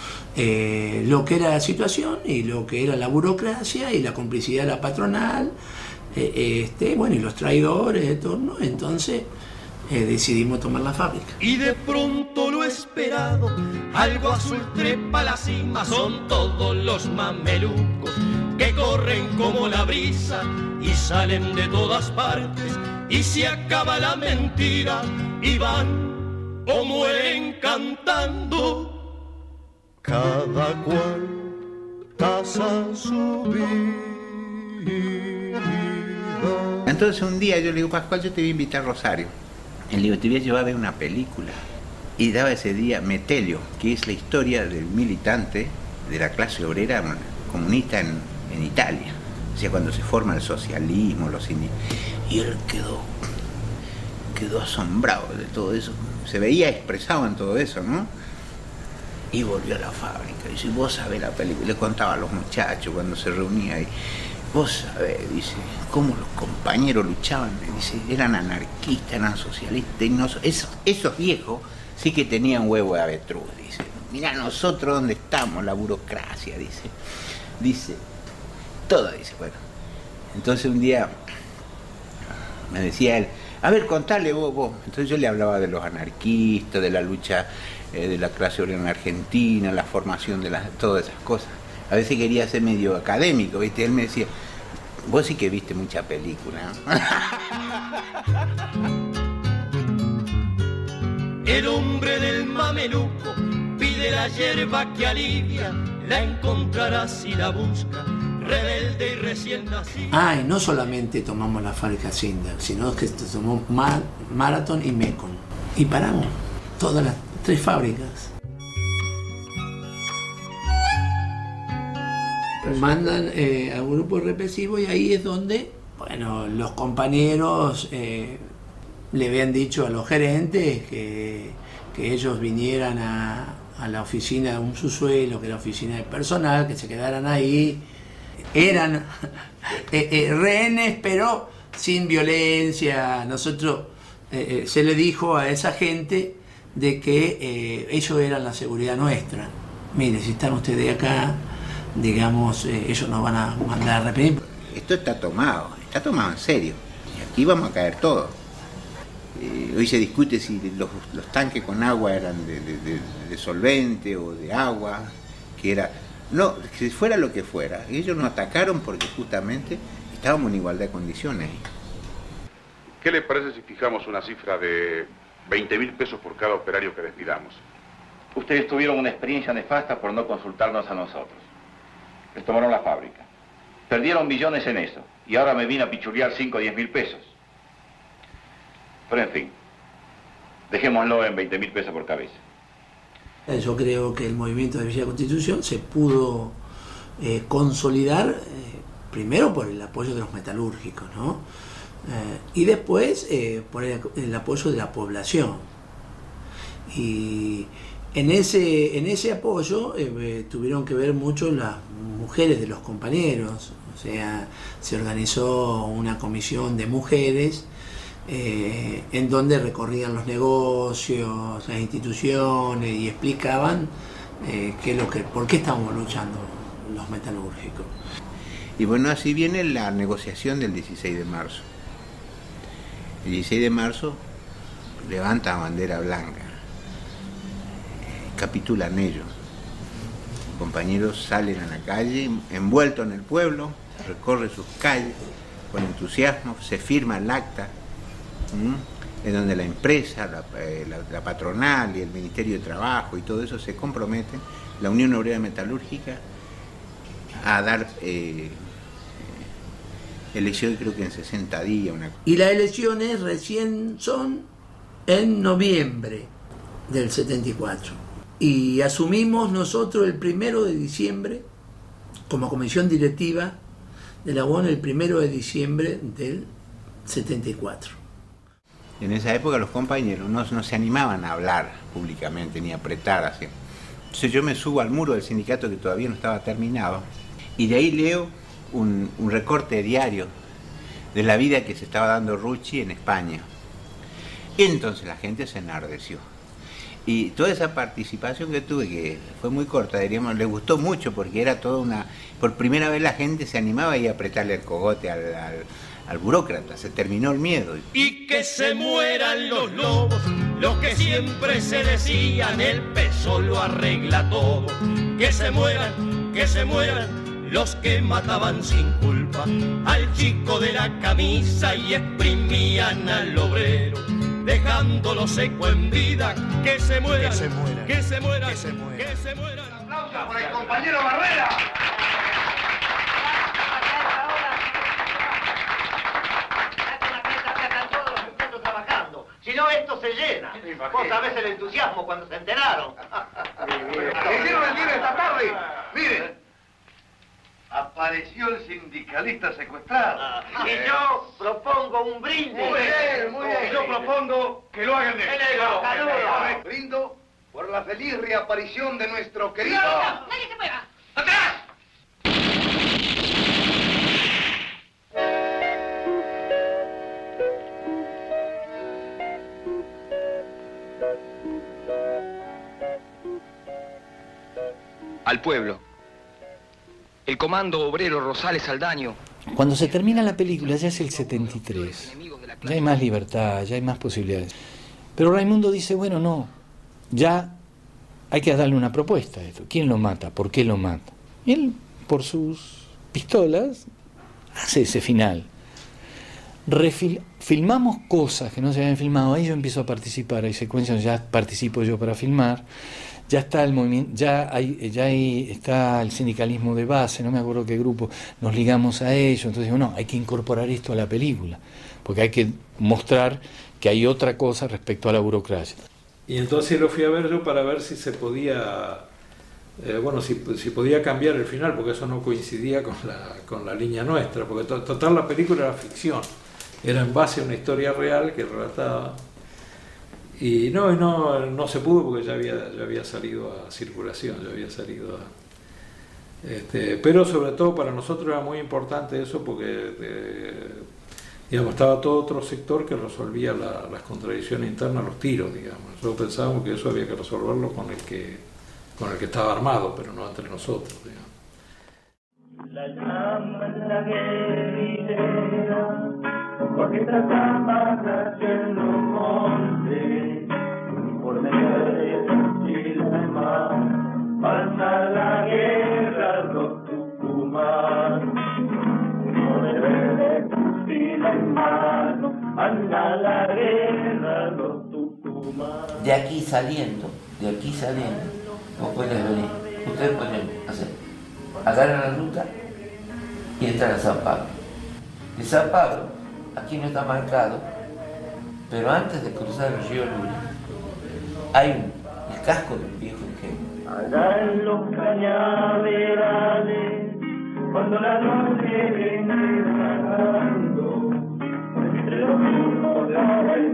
lo que era la situación y lo que era la burocracia y la complicidad de la patronal, bueno, y los traidores de turno. Entonces decidimos tomar la fábrica. Y de pronto lo esperado, algo azul trepa a la cima, son todos los mamelucos que corren como la brisa y salen de todas partes y se acaba la mentira y van o mueren cantando, cada cual pasa su vida. Entonces un día yo le digo, Pascual, yo te voy a invitar a Rosario. Y le digo, te voy a llevar a ver una película. Y daba ese día Metelio, que es la historia del militante de la clase obrera comunista en Italia. O sea, cuando se forma el socialismo, los sindicatos. Y él quedó asombrado de todo eso. Se veía expresado en todo eso, ¿no? Y volvió a la fábrica. Dice, vos sabés la película. Le contaba a los muchachos cuando se reunía ahí. Vos sabés, dice, cómo los compañeros luchaban. Dice, eran anarquistas, eran socialistas. Y esos viejos sí que tenían huevo de avestruz, dice. Mirá nosotros dónde estamos, la burocracia, dice. Todo, dice, bueno. Entonces un día me decía él, a ver, contale vos. Entonces yo le hablaba de los anarquistas, de la lucha de la clase obrera en Argentina, la formación de todas esas cosas. A veces quería ser medio académico, ¿viste? Él me decía, vos sí que viste mucha película, ¿no? El hombre del mameluco pide la hierba que alivia, la encontrará si la busca, rebelde y recién nacida. Y no solamente tomamos la fábrica Cinder, sino que tomamos Marathon y Mekon. Y paramos todas las 3 fábricas. mandan a un grupo represivo, y ahí es donde, bueno, los compañeros le habían dicho a los gerentes que ellos vinieran a la oficina de un subsuelo, que era la oficina de personal, que se quedaran ahí. Eran rehenes, pero sin violencia. Nosotros se le dijo a esa gente de que ellos eran la seguridad nuestra. Mire, si están ustedes acá, digamos, ellos nos van a mandar a reprimir. Esto está tomado en serio. Y aquí vamos a caer todos. Hoy se discute si los tanques con agua eran de solvente o de agua, que era... No, que fuera lo que fuera. Ellos nos atacaron porque justamente estábamos en igualdad de condiciones. ¿Qué le parece si fijamos una cifra de 20.000 pesos por cada operario que despidamos? Ustedes tuvieron una experiencia nefasta por no consultarnos a nosotros. Les tomaron la fábrica. Perdieron millones en eso. Y ahora me vine a pichulear 5 o 10.000 pesos. Pero en fin, dejémoslo en 20.000 pesos por cabeza. Yo creo que el movimiento de Villa Constitución se pudo consolidar primero por el apoyo de los metalúrgicos, ¿no? Y después por el apoyo de la población. Y en ese apoyo tuvieron que ver mucho las mujeres de los compañeros. O sea, se organizó una comisión de mujeres en donde recorrían los negocios, las instituciones, y explicaban por qué estábamos luchando los metalúrgicos. Y bueno, así viene la negociación del 16 de marzo. El 16 de marzo levanta bandera blanca, capitulan ellos. Los compañeros salen a la calle, envueltos en el pueblo, recorre sus calles con entusiasmo, se firma el acta, en donde la empresa, la patronal y el Ministerio de Trabajo y todo eso se comprometen, la Unión Obrera Metalúrgica, a dar elecciones, creo que en 60 días. Y las elecciones recién son en noviembre del 74. Y asumimos nosotros el 1 de diciembre, como comisión directiva de la UON, el 1 de diciembre del 74. En esa época los compañeros no se animaban a hablar públicamente ni a apretar así. Entonces yo me subo al muro del sindicato, que todavía no estaba terminado, y de ahí leo un recorte diario de la vida que se estaba dando Rucci en España. Y entonces la gente se enardeció. Y toda esa participación que tuve, que fue muy corta, diríamos, le gustó mucho, porque era toda una... Por primera vez la gente se animaba a ir a apretarle el cogote al burócrata, se terminó el miedo. Y que se mueran los lobos, lo que siempre se decían, el peso lo arregla todo. Que se mueran los que mataban sin culpa al chico de la camisa y exprimían al obrero, dejándolo seco en vida. Que se mueran, que se mueran, que se mueran, que se mueran, que se mueran. ¡Aplausos para el compañero Barrera! Si no, esto se llena. Vos sabés el entusiasmo cuando se enteraron. Hicieron el día esta tarde. Miren. Apareció el sindicalista secuestrado. Y yo propongo un brindis. Muy bien, muy bien. Yo propongo que lo hagan de negro. Brindo por la feliz reaparición de nuestro querido... ¡No! ¡Nadie se mueva! ¡Atrás! Al pueblo. El comando obrero Rosales Saldaño. Cuando se termina la película ya es el 73, ya hay más libertad, ya hay más posibilidades. Pero Raimundo dice, bueno, no, ya hay que darle una propuesta a esto. ¿Quién lo mata? ¿Por qué lo mata? Y él, por sus pistolas, hace ese final. Filmamos cosas que no se habían filmado, ahí yo empiezo a participar, hay secuencias, ya participo yo para filmar. Ya está el movimiento, ya está el sindicalismo de base, no me acuerdo qué grupo, nos ligamos a ello, entonces digo, no, hay que incorporar esto a la película, porque hay que mostrar que hay otra cosa respecto a la burocracia. Y entonces lo fui a ver yo para ver si se podía bueno, si podía cambiar el final, porque eso no coincidía con la línea nuestra, porque total la película era ficción, era en base a una historia real que relataba, y no se pudo porque ya había salido a circulación, pero sobre todo para nosotros era muy importante eso porque digamos, estaba todo otro sector que resolvía las contradicciones internas, los tiros, digamos. Nosotros pensábamos que eso había que resolverlo con el que estaba armado, pero no entre nosotros, digamos. La llama en la guerrillera, porque trataba en los montes, por medio de Chile y mar, pasa la guerra los Tucumán, por el verde fusil en mano, anda la guerra los Tucumán. De aquí saliendo, vos puedes venir, ustedes pueden hacer, agarran la ruta y entran a San Pablo. De San Pablo, aquí no está marcado, pero antes de cruzar el río Luna, hay el casco del viejo ingenio. Allá en los cañaverales, cuando la noche viene bajando, entre los turnos de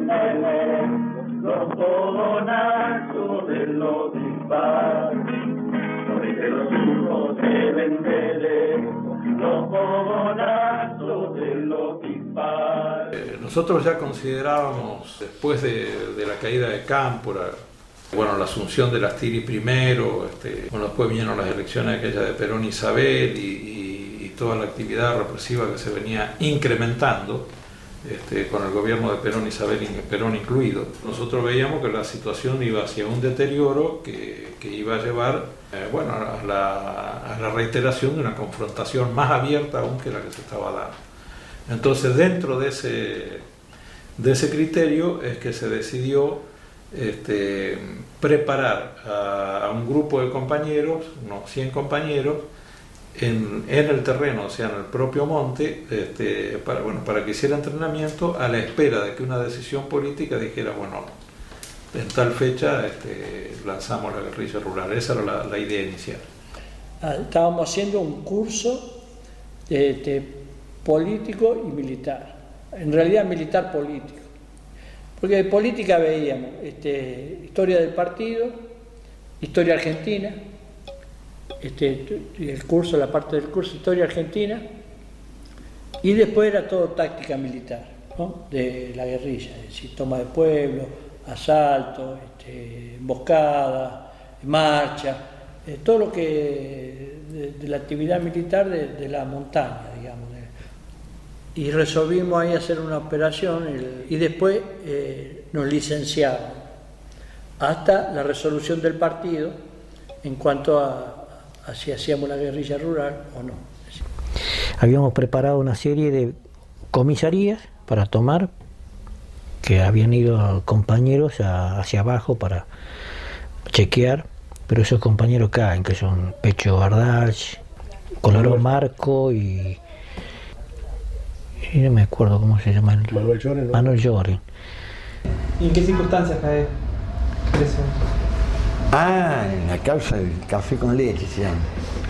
los fogonazos de los disparos, entre los turnos de los fogonazos de los disparos. Nosotros ya considerábamos, después de la caída de Cámpora, bueno, la asunción de Lastiri primero, bueno, después vinieron las elecciones aquellas de Perón y Isabel y toda la actividad represiva que se venía incrementando con el gobierno de Perón, Isabel y Perón incluido. Nosotros veíamos que la situación iba hacia un deterioro que iba a llevar bueno, a la reiteración de una confrontación más abierta aún que la que se estaba dando. Entonces, dentro de ese criterio es que se decidió preparar a un grupo de compañeros, unos 100 compañeros, en el terreno, o sea, en el propio monte, para que hiciera entrenamiento a la espera de que una decisión política dijera, bueno, en tal fecha lanzamos la guerrilla rural. Esa era la idea inicial. Estábamos haciendo un curso político y militar, en realidad militar político, porque de política veíamos historia del partido, historia argentina, el curso, la parte del curso historia argentina, y después era todo táctica militar, ¿no? De la guerrilla, es decir, toma de pueblo, asalto, emboscada, marcha, todo lo que de la actividad militar de la montaña, digamos. Y resolvimos ahí hacer una operación y después nos licenciaban hasta la resolución del partido en cuanto a si hacíamos la guerrilla rural o no. Habíamos preparado una serie de comisarías para tomar, que habían ido compañeros hacia abajo para chequear, pero esos compañeros caen, que son Pecho Bardach, Colorado Marco y no me acuerdo cómo se llama. Manuel Lloren. ¿No? Manuel Lloren. ¿Y en qué circunstancias cae preso? En la causa del café con leche se llama.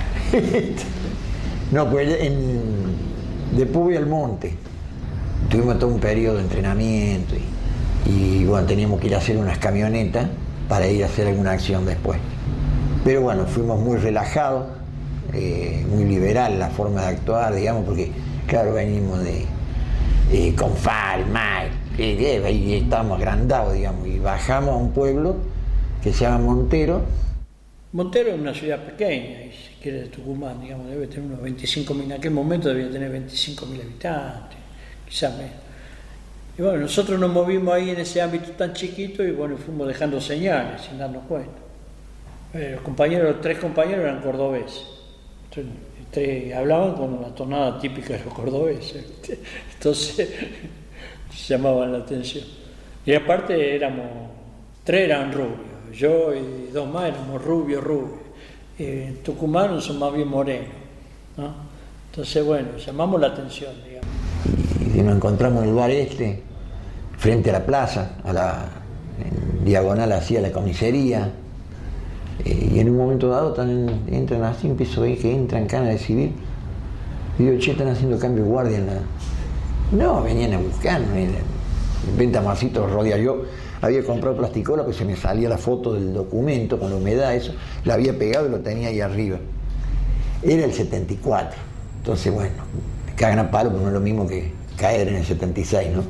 No, pues de Puebla al Monte. Tuvimos todo un periodo de entrenamiento y bueno, teníamos que ir a hacer unas camionetas para ir a hacer alguna acción después. Pero bueno, fuimos muy relajados, muy liberal la forma de actuar, digamos, porque claro, venimos con FAL, MAI, y estábamos agrandados, digamos, y bajamos a un pueblo que se llama Montero. Montero es una ciudad pequeña, y si quiere de Tucumán, digamos, debe tener unos 25.000, en aquel momento debía tener 25.000 habitantes, quizás menos. Y bueno, nosotros nos movimos ahí en ese ámbito tan chiquito y bueno, fuimos dejando señales sin darnos cuenta. Los 3 compañeros eran cordobeses. Hablaban con la tonada típica de los cordobeses, entonces llamaban la atención. Y aparte 3 eran rubios, yo y 2 más éramos rubios. En Tucumán son más bien morenos, ¿no? Entonces bueno, llamamos la atención, digamos. Y nos encontramos en el lugar frente a la plaza, en diagonal hacia la comisaría. Y en un momento dado entran así, empiezo a ver que entran canas de civil. Y digo, che, están haciendo cambio de guardia en la... No, venían a buscarme. Venta Marcito Rodia. Yo había comprado plasticola, pues se me salía la foto del documento con la humedad, eso. La había pegado y lo tenía ahí arriba. Era el 74. Entonces, bueno, me cagan a palo, pero no es lo mismo que caer en el 76, ¿no?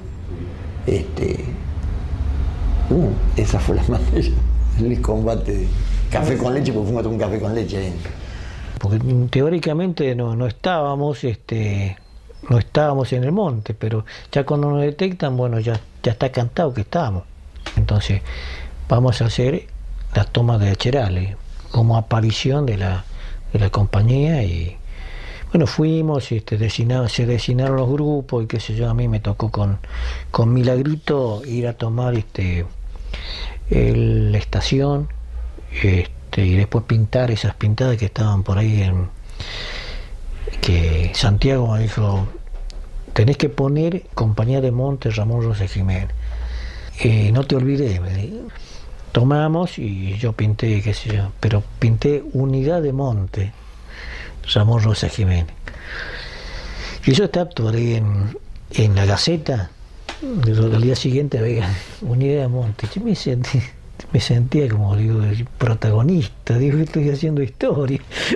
Esa fue la manera, el combate de café con leche, porque fuimos a tomar un café con leche ahí. Porque teóricamente no estábamos en el monte, pero ya cuando nos detectan, bueno, ya está cantado que estábamos. Entonces vamos a hacer la toma de Acherales como aparición de la compañía. Y bueno, fuimos, se designaron los grupos y qué sé yo. A mí me tocó con Milagrito ir a tomar la estación, y después pintar esas pintadas que estaban por ahí que Santiago me dijo, tenés que poner Compañía de Monte Ramón Rosa Jiménez. No te olvides, me dijo. Tomamos y yo pinté, qué sé yo, pero pinté Unidad de Monte Ramón Rosa Jiménez. Y yo estaba ahí en la Gaceta, al día siguiente había Unidad de Monte. Yo me sentía como, digo, el protagonista, digo, estoy haciendo historia.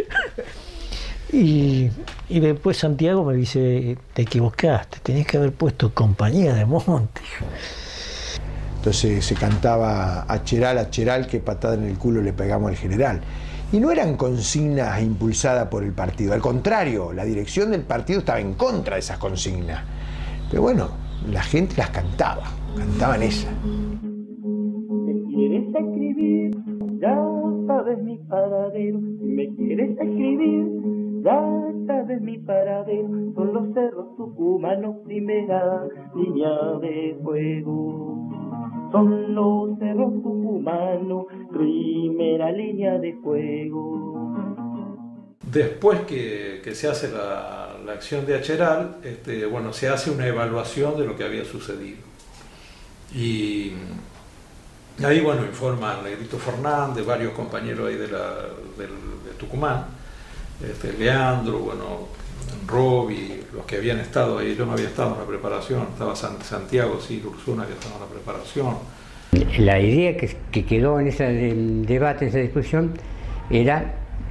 Y después Santiago me dice, te equivocaste, tenías que haber puesto Compañía de Monte. Entonces se cantaba Acheral, qué patada en el culo le pegamos al general. Y no eran consignas impulsadas por el partido, al contrario, la dirección del partido estaba en contra de esas consignas. Pero bueno, la gente las cantaban esas. ¿Me quieres escribir? Ya sabes mi paradero. Si me quieres escribir, ya sabes mi paradero. Son los cerros tucumanos, primera línea de fuego. Son los cerros tucumanos, primera línea de fuego. Después que se hace la acción de Acheral, bueno, se hace una evaluación de lo que había sucedido. Y ahí, bueno, informa Negrito Fernández, varios compañeros ahí de Tucumán, Leandro, bueno, Roby, los que habían estado ahí. Yo no había estado en la preparación, estaba Santiago, sí, Ursuna, que estaba en la preparación. La idea que quedó en ese debate, en esa discusión, era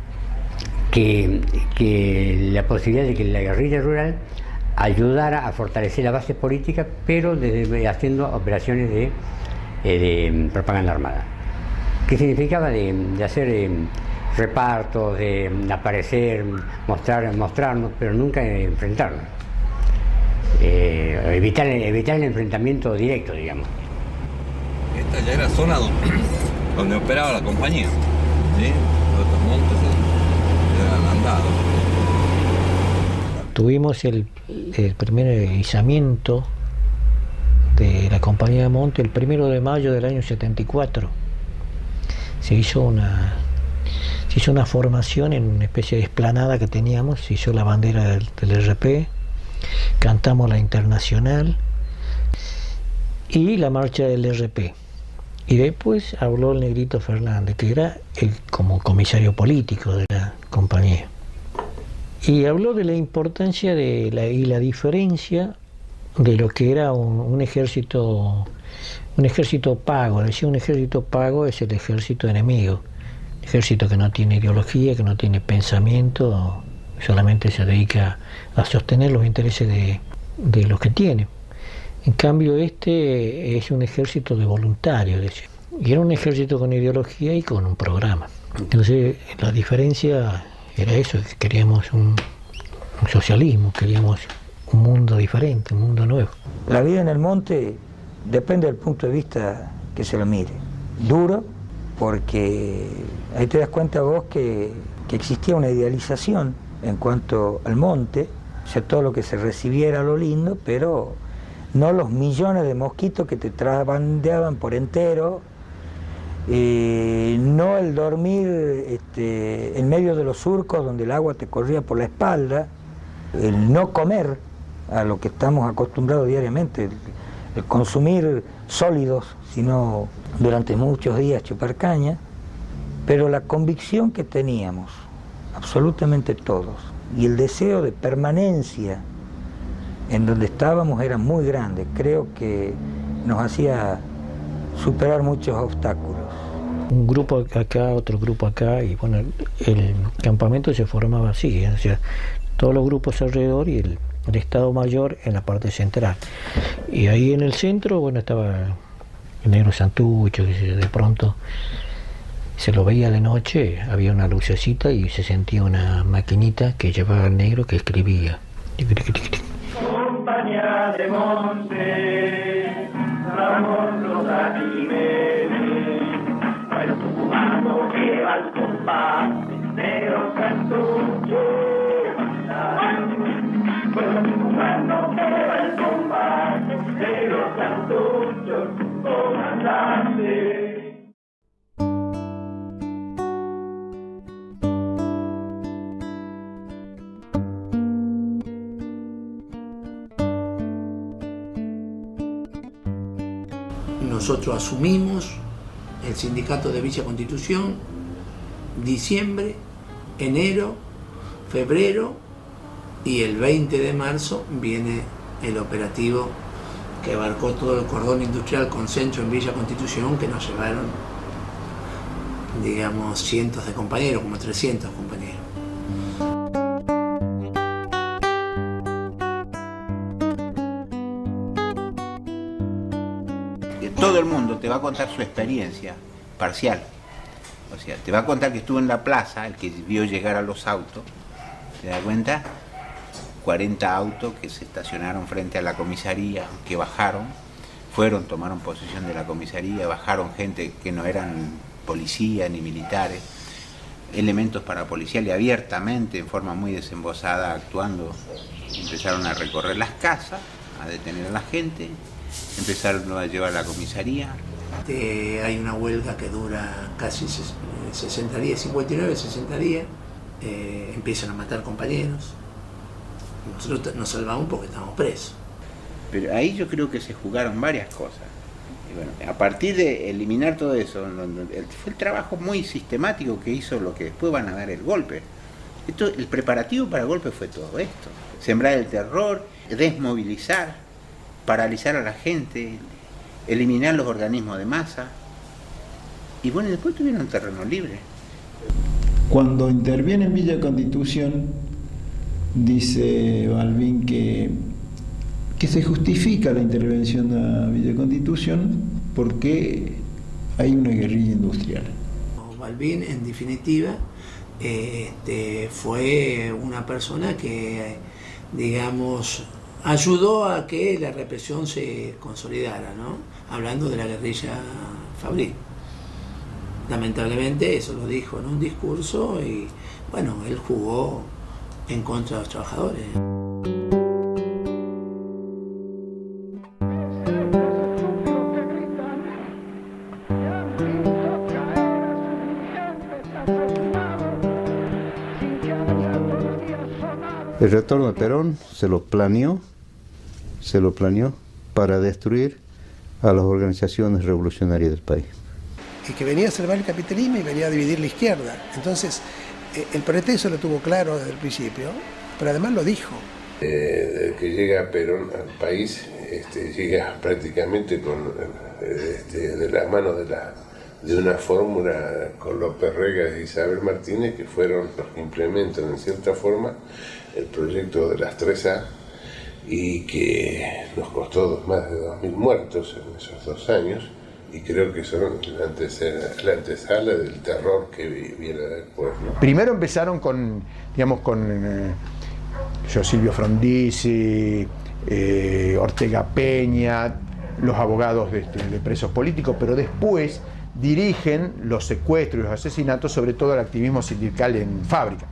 que la posibilidad de que la guerrilla rural ayudara a fortalecer la base política, pero haciendo operaciones de propaganda armada. ¿Qué significaba? De hacer repartos, de aparecer, mostrarnos, pero nunca enfrentarnos. Evitar el enfrentamiento directo, digamos. Esta ya era zona donde operaba la compañía, ¿sí? Los montes eran andados. Tuvimos el primer izamiento de la Compañía de Monte el 1 de mayo del año 74. Se hizo una formación en una especie de explanada que teníamos, se hizo la bandera del RP, cantamos la Internacional y la marcha del RP. Y después habló el Negrito Fernández, que era como comisario político de la compañía. Y habló de la importancia y la diferencia de lo que era un ejército pago. Decía, un ejército pago es el ejército enemigo. Ejército que no tiene ideología, que no tiene pensamiento, solamente se dedica a sostener los intereses de los que tiene. En cambio es un ejército de voluntarios, decía. Y era un ejército con ideología y con un programa. Entonces la diferencia era eso, que queríamos un socialismo, queríamos un mundo diferente, un mundo nuevo. La vida en el monte depende del punto de vista que se lo mire. Duro, porque ahí te das cuenta vos que existía una idealización en cuanto al monte, o sea, todo lo que se recibiera lo lindo, pero no los millones de mosquitos que te trabandeaban por entero, no el dormir en medio de los surcos donde el agua te corría por la espalda, el no comer a lo que estamos acostumbrados diariamente, el consumir sólidos, sino durante muchos días chupar caña, pero la convicción que teníamos, absolutamente todos, y el deseo de permanencia en donde estábamos era muy grande. Creo que nos hacía superar muchos obstáculos. Un grupo acá, otro grupo acá, y bueno, el campamento se formaba así, o sea, todos los grupos alrededor y el Estado Mayor en la parte central. Y ahí en el centro, bueno, estaba el negro Santucho, que de pronto se lo veía de noche, había una lucecita y se sentía una maquinita que llevaba al negro que escribía. Compañía de monte, vamos los animales, bueno, tucumano que va al combate, negro Santucho, bueno, tucumano que va al combate, negro Santucho, comandante. Nosotros asumimos el sindicato de Villa Constitución diciembre, enero, febrero, y el 20 de marzo viene el operativo que abarcó todo el cordón industrial con centro en Villa Constitución, que nos llevaron, digamos, cientos de compañeros, como 300 compañeros. Todo el mundo te va a contar su experiencia parcial. O sea, te va a contar que estuvo en la plaza, el que vio llegar a los autos, ¿te das cuenta? 40 autos que se estacionaron frente a la comisaría, que bajaron, tomaron posesión de la comisaría, bajaron gente que no eran policía ni militares, elementos parapoliciales abiertamente, en forma muy desembosada, actuando, empezaron a recorrer las casas, a detener a la gente, empezaron a llevar a la comisaría. Hay una huelga que dura casi 60 días, 59, 60 días, empiezan a matar compañeros. Nosotros nos salvamos porque estábamos presos. Pero ahí yo creo que se jugaron varias cosas. Y bueno, a partir de eliminar todo eso, fue el trabajo muy sistemático que hizo lo que después van a dar el golpe. El preparativo para el golpe fue todo esto. Sembrar el terror, desmovilizar, paralizar a la gente, eliminar los organismos de masa. Y bueno, después tuvieron terreno libre. Cuando interviene en Villa Constitución, dice Balbín que se justifica la intervención a Villa Constitución porque hay una guerrilla industrial. Balbín, en definitiva, fue una persona que, digamos, ayudó a que la represión se consolidara, ¿no? Hablando de la guerrilla fabril. Lamentablemente eso lo dijo en un discurso y, bueno, él jugó en contra de los trabajadores. El retorno de Perón se lo planeó para destruir a las organizaciones revolucionarias del país. Y que venía a salvar el capitalismo y venía a dividir la izquierda. Entonces, el pretexto lo tuvo claro desde el principio, pero además lo dijo. Desde que llega Perón al país, llega prácticamente de la mano de una fórmula con López Rega e Isabel Martínez, que fueron los que implementan en cierta forma el proyecto de las 3A, y que nos costó más de 2.000 muertos en esos 2 años, y creo que son la antesala del terror que viene después, ¿no? Primero empezaron con Silvio Frondizi, Ortega Peña, los abogados de presos políticos, pero después dirigen los secuestros y los asesinatos, sobre todo el activismo sindical en fábrica.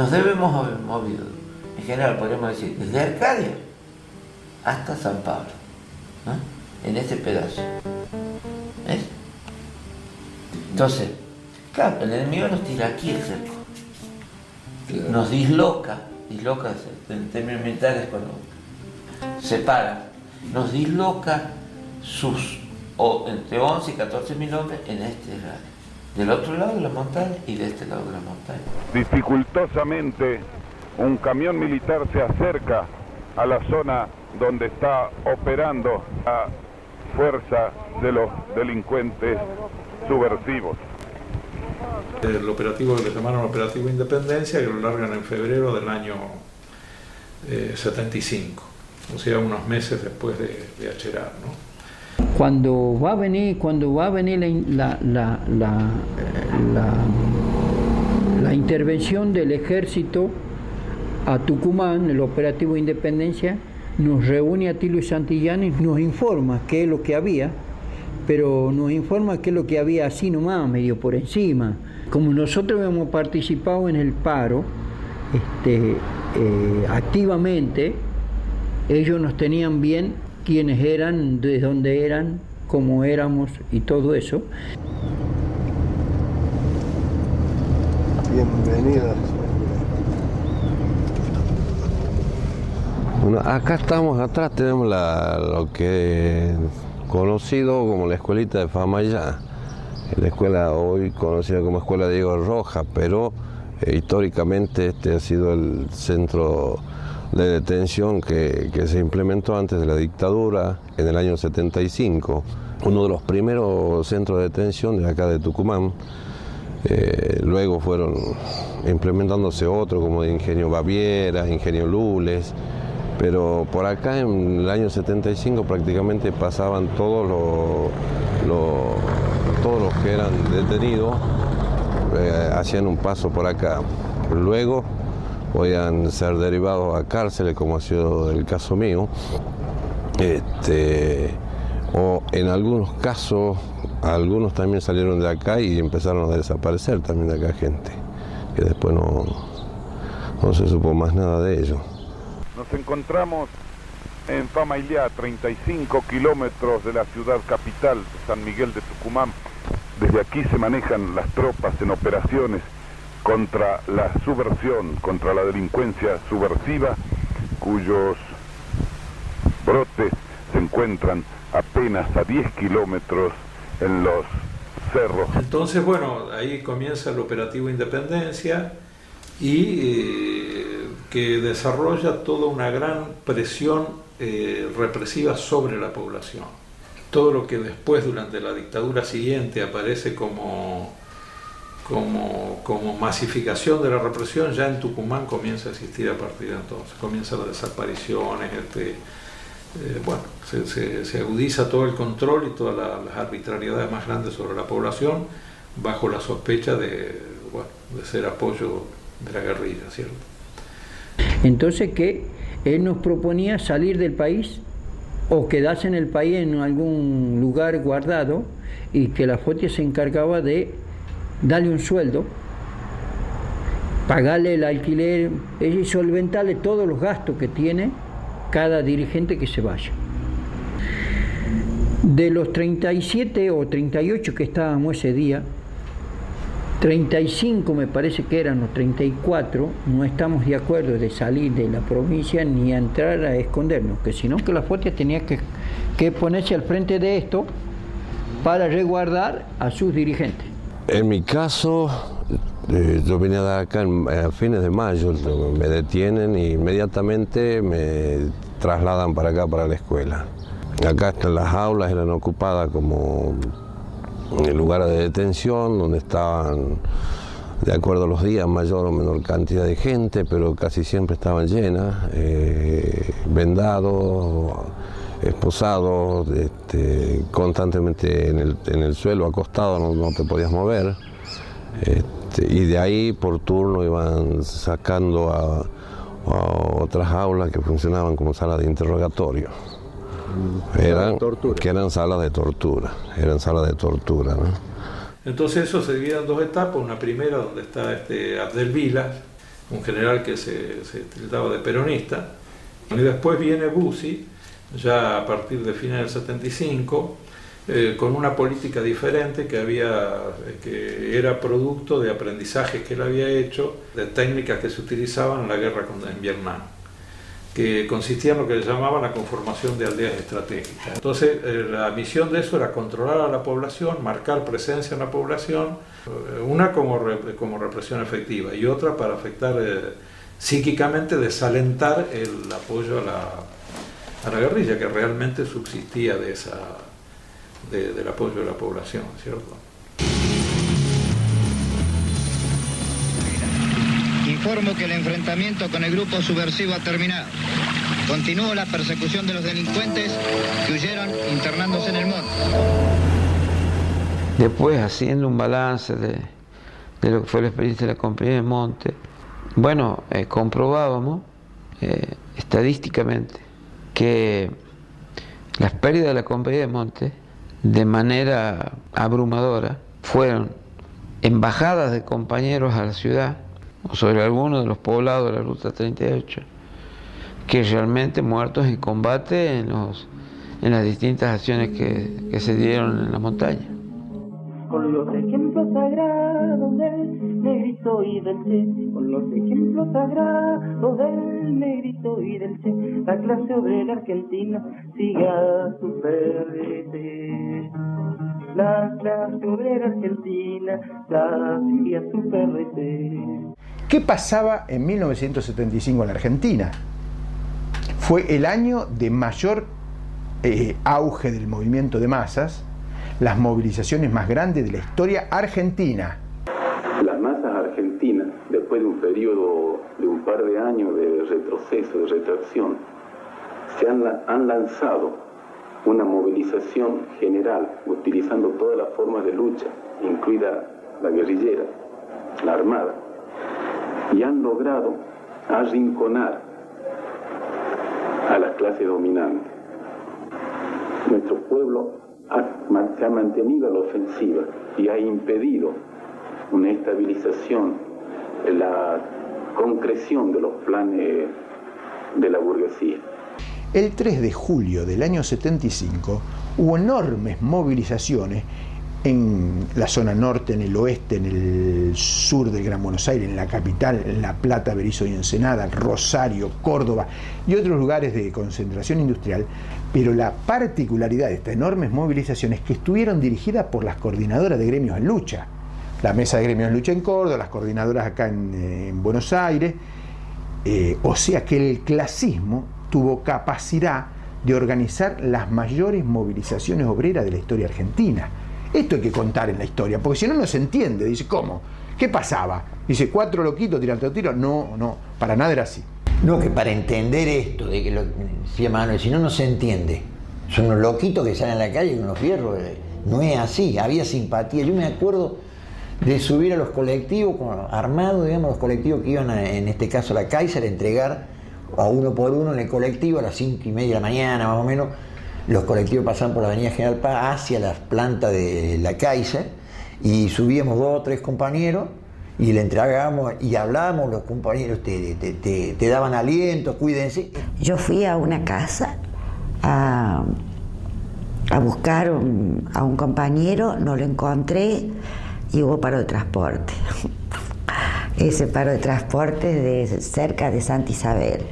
Nos debemos haber movido, en general podríamos decir, desde Arcadia hasta San Pablo, ¿no? En ese pedazo. ¿Ves? Entonces, claro, el enemigo nos tira aquí el cerco. Nos disloca en términos militares cuando separa, nos disloca entre 11 y 14 mil hombres en este radio. Del otro lado de la montaña y de este lado de la montaña. Dificultosamente, un camión militar se acerca a la zona donde está operando la fuerza de los delincuentes subversivos. El operativo que le llamaron Operativo Independencia, que lo largan en febrero del año 75, o sea, unos meses después de Acherar, ¿no? Cuando va a venir la intervención del ejército a Tucumán, el operativo Independencia, nos reúne a Tilo y Santillán y nos informa qué es lo que había, pero nos informa qué es lo que había así nomás, medio por encima. Como nosotros habíamos participado en el paro activamente, ellos nos tenían bien quiénes eran, de dónde eran, cómo éramos y todo eso. Bienvenidas. Bueno, acá estamos, atrás tenemos lo que conocido como la escuelita de Famayá, la escuela hoy conocida como Escuela Diego Rojas, pero históricamente este ha sido el centro de detención que se implementó antes de la dictadura en el año 75, uno de los primeros centros de detención de acá de Tucumán. Luego fueron implementándose otros como de Ingenio Baviera, Ingenio Lules, pero por acá en el año 75 prácticamente pasaban todos los que eran detenidos, hacían un paso por acá. Luego podían ser derivados a cárceles, como ha sido el caso mío, o en algunos casos, algunos también salieron de acá y empezaron a desaparecer también de acá gente, que después no se supo más nada de ellos. Nos encontramos en Famaillá, 35 kilómetros de la ciudad capital, San Miguel de Tucumán. Desde aquí se manejan las tropas en operaciones contra la subversión, contra la delincuencia subversiva, cuyos brotes se encuentran apenas a 10 kilómetros en los cerros. Entonces, bueno, ahí comienza el operativo Independencia y que desarrolla toda una gran presión represiva sobre la población. Todo lo que después, durante la dictadura siguiente, aparece como masificación de la represión, ya en Tucumán comienza a existir a partir de entonces. Comienzan las desapariciones, bueno, se agudiza todo el control y todas las arbitrariedades más grandes sobre la población, bajo la sospecha de ser apoyo de la guerrilla, ¿cierto? Entonces que él nos proponía salir del país o quedarse en el país en algún lugar guardado, y que la FOTIA se encargaba de darle un sueldo, pagarle el alquiler y solventarle todos los gastos que tiene cada dirigente que se vaya. De los 37 o 38 que estábamos ese día, 35 me parece que eran, o 34, no estamos de acuerdo de salir de la provincia ni a entrar a escondernos, que sino que la FOTIA tenía que ponerse al frente de esto para resguardar a sus dirigentes. En mi caso, yo vine de acá a fines de mayo, me detienen e inmediatamente me trasladan para acá, para la escuela. Acá las aulas eran ocupadas como lugares de detención, donde estaban, de acuerdo a los días, mayor o menor cantidad de gente, pero casi siempre estaban llenas, vendados, esposados, constantemente en el suelo, acostado, no te podías mover. Y de ahí por turno iban sacando a otras aulas que funcionaban como salas de interrogatorio. Que eran salas de tortura, ¿no? Entonces eso se divide en dos etapas, una primera donde está Abdel Vila, un general que se tildaba de peronista. Y después viene Bussi, ya a partir de finales del 75, con una política diferente que era producto de aprendizajes que él había hecho, de técnicas que se utilizaban en la guerra en Vietnam, que consistía en lo que le llamaban la conformación de aldeas estratégicas. Entonces, la misión de eso era controlar a la población, marcar presencia en la población, una como represión efectiva y otra para afectar psíquicamente, desalentar el apoyo a la guerrilla, que realmente subsistía del apoyo de la población, ¿cierto? Informo que el enfrentamiento con el grupo subversivo ha terminado. Continúa la persecución de los delincuentes que huyeron internándose en el monte. Después, haciendo un balance de lo que fue la experiencia de la Compañía de Monte, bueno, comprobábamos estadísticamente que las pérdidas de la Compañía de Monte, de manera abrumadora, fueron en bajadas de compañeros a la ciudad o sobre algunos de los poblados de la Ruta 38, que realmente muertos en combate en las distintas acciones que se dieron en la montaña. Con los ejemplos sagrados del negrito y del Che, con los ejemplos sagrados del negrito y del Che, la clase obrera argentina siga su perrete. La clase obrera argentina siga su perrete. ¿Qué pasaba en 1975 en la Argentina? Fue el año de mayor auge del movimiento de masas, las movilizaciones más grandes de la historia argentina. Las masas argentinas, después de un periodo de un par de años de retroceso, de retracción, han lanzado una movilización general, utilizando todas las formas de lucha, incluida la guerrillera, la armada, y han logrado arrinconar a las clases dominantes. Nuestro pueblo se ha mantenido a la ofensiva y ha impedido una estabilización, la concreción de los planes de la burguesía. El 3 de julio del año 75 hubo enormes movilizaciones en la zona norte, en el oeste, en el sur del Gran Buenos Aires, en la capital, en La Plata, Berisso y Ensenada, Rosario, Córdoba y otros lugares de concentración industrial, pero la particularidad de estas enormes movilizaciones es que estuvieron dirigidas por las coordinadoras de gremios en lucha, la Mesa de Gremios en Lucha en Córdoba, las coordinadoras acá en Buenos Aires, o sea que el clasismo tuvo capacidad de organizar las mayores movilizaciones obreras de la historia argentina. Esto hay que contar en la historia, porque si no, no se entiende. Dice, ¿cómo? ¿Qué pasaba? Dice, 4 loquitos tirando tiros. No, para nada era así. No, que para entender esto, de que lo decía Manuel, si no, no se entiende. Son unos loquitos que salen a la calle con unos fierros. No es así, había simpatía. Yo me acuerdo de subir a los colectivos, armados, digamos, los colectivos que iban, en este caso a la Kaiser, a entregar a uno por uno en el colectivo a las 5:30 de la mañana, más o menos. Los colectivos pasaban por la avenida General Paz hacia la planta de la Kaiser y subíamos 2 o 3 compañeros y le entregábamos y hablábamos, los compañeros te daban aliento, cuídense. Yo fui a una casa a buscar a un compañero, no lo encontré y hubo paro de transporte. Ese paro de transporte de cerca de Santa Isabel.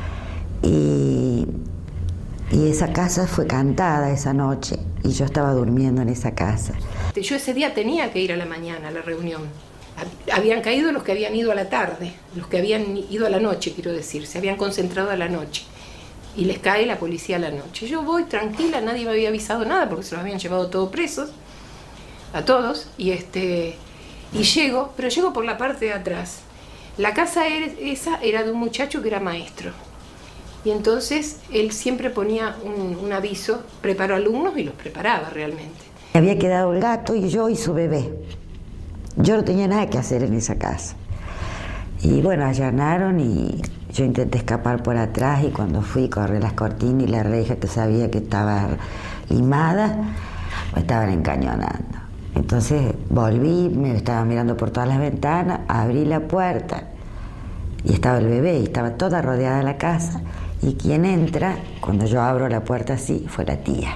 Y esa casa fue cantada esa noche y yo estaba durmiendo en esa casa. Yo ese día tenía que ir a la mañana a la reunión. Habían caído los que habían ido a la tarde, los que habían ido a la noche, quiero decir, se habían concentrado a la noche. Y les cae la policía a la noche. Yo voy tranquila, nadie me había avisado nada porque se los habían llevado todos presos, a todos, y llego, pero llego por la parte de atrás. La casa esa era de un muchacho que era maestro. Y entonces él siempre ponía un aviso, preparó alumnos y los preparaba realmente. Había quedado el gato y yo y su bebé. Yo no tenía nada que hacer en esa casa. Y bueno, allanaron y yo intenté escapar por atrás y cuando fui corrí las cortinas y la reja que sabía que estaba limada, me estaban encañonando. Entonces volví, me estaba mirando por todas las ventanas, abrí la puerta y estaba el bebé y estaba toda rodeada la casa, y quien entra, cuando yo abro la puerta así, fue la tía,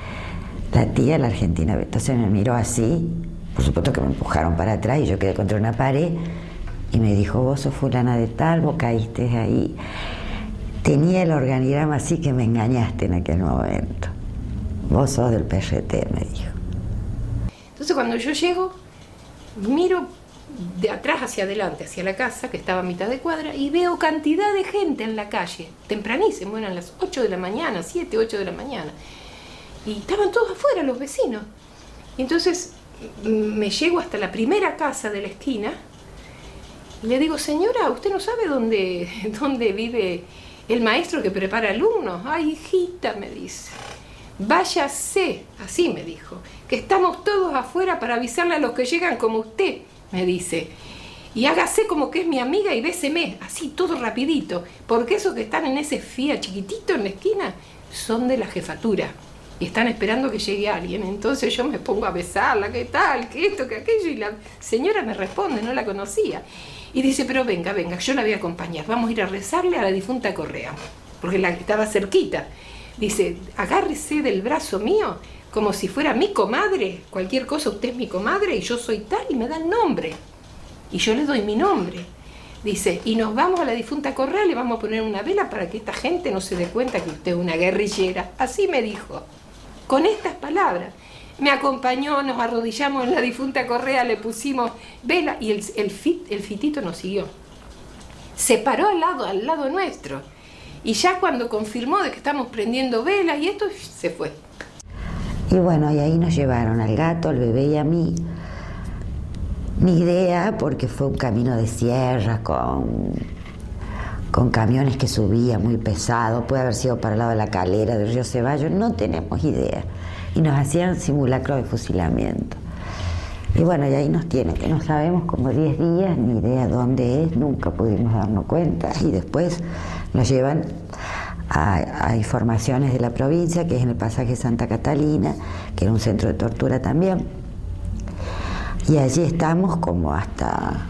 la argentina. Entonces me miró así, por supuesto que me empujaron para atrás y yo quedé contra una pared, y me dijo: vos sos fulana de tal, vos caíste ahí. Tenía el organigrama así que me engañaste en aquel momento. Vos sos del PRT, me dijo. Entonces cuando yo llego, miro de atrás hacia adelante, hacia la casa, que estaba a mitad de cuadra, y veo cantidad de gente en la calle, tempranísimo, eran las 8 de la mañana, 7, 8 de la mañana. Y estaban todos afuera, los vecinos. Y entonces me llego hasta la primera casa de la esquina, y le digo: señora, ¿usted no sabe dónde vive el maestro que prepara alumnos? Ay, hijita, me dice, váyase, así me dijo, que estamos todos afuera para avisarle a los que llegan como usted, me dice, y hágase como que es mi amiga y béseme, así todo rapidito, porque esos que están en ese Fiat chiquitito en la esquina son de la jefatura y están esperando que llegue alguien. Entonces yo me pongo a besarla, ¿qué tal? ¿Qué esto? ¿Qué aquello? Y la señora me responde, no la conocía, y dice: pero venga, yo la voy a acompañar, vamos a ir a rezarle a la difunta Correa, porque la estaba cerquita. Dice: agárrese del brazo mío como si fuera mi comadre, cualquier cosa, usted es mi comadre y yo soy tal, y me da el nombre. Y yo le doy mi nombre. Dice: y nos vamos a la difunta Correa, le vamos a poner una vela para que esta gente no se dé cuenta que usted es una guerrillera. Así me dijo, con estas palabras. Me acompañó, nos arrodillamos en la difunta Correa, le pusimos vela y el fitito nos siguió. Se paró al lado nuestro. Y ya cuando confirmó de que estamos prendiendo velas y esto, se fue. Y bueno, y ahí nos llevaron al gato, al bebé y a mí. Ni idea, porque fue un camino de sierra con camiones que subían muy pesado. Puede haber sido para el lado de la calera del río Ceballos, no tenemos idea. Y nos hacían simulacro de fusilamiento. Y bueno, y ahí nos tienen, que no sabemos como 10 días, ni idea dónde es, nunca pudimos darnos cuenta. Y después nos llevan a informaciones de la provincia, que es en el pasaje Santa Catalina, que era un centro de tortura también. Y allí estamos como hasta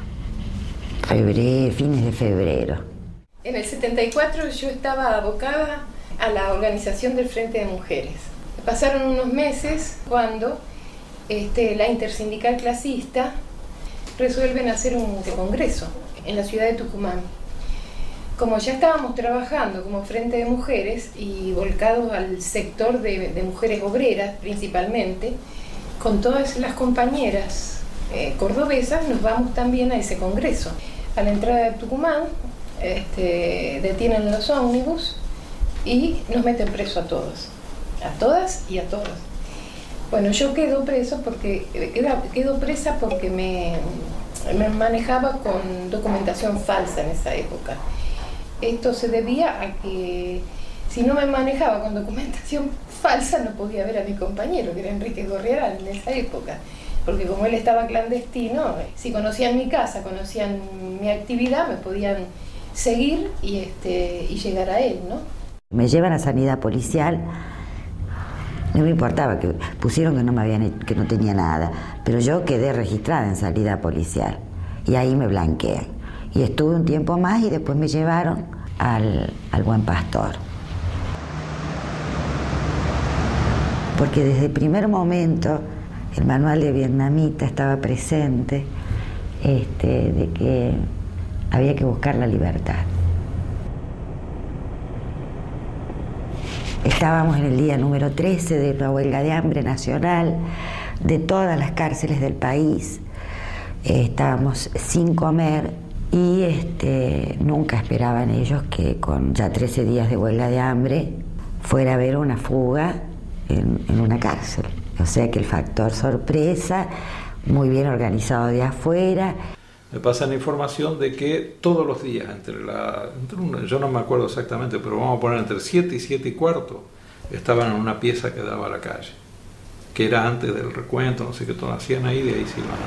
fines de febrero. En el 74 yo estaba abocada a la organización del Frente de Mujeres. Pasaron unos meses cuando la intersindical clasista resuelven hacer un congreso en la ciudad de Tucumán. Como ya estábamos trabajando como Frente de Mujeres y volcados al sector de mujeres obreras principalmente, con todas las compañeras cordobesas nos vamos también a ese congreso. A la entrada de Tucumán detienen los ómnibus y nos meten preso a todos. A todas y a todos. Bueno, yo quedo presa porque me manejaba con documentación falsa en esa época. Esto se debía a que si no me manejaba con documentación falsa no podía ver a mi compañero, que era Enrique Gorriarán en esa época, porque como él estaba clandestino, si conocían mi casa, conocían mi actividad, me podían seguir y llegar a él, ¿no? Me llevan a sanidad policial. No me importaba, que pusieron que no tenía nada, pero yo quedé registrada en salida policial y ahí me blanquean. Y estuve un tiempo más y después me llevaron al Buen Pastor. Porque desde el primer momento el manual de vietnamita estaba presente, de que había que buscar la libertad. Estábamos en el día número 13 de la huelga de hambre nacional de todas las cárceles del país. Estábamos sin comer y nunca esperaban ellos que con ya 13 días de huelga de hambre fuera a haber una fuga en una cárcel. O sea que el factor sorpresa, muy bien organizado de afuera. Me pasan información de que todos los días, yo no me acuerdo exactamente, pero vamos a poner entre 7 y 7 y cuarto, estaban en una pieza que daba a la calle, que era antes del recuento, no sé qué todo hacían ahí, de ahí se iban.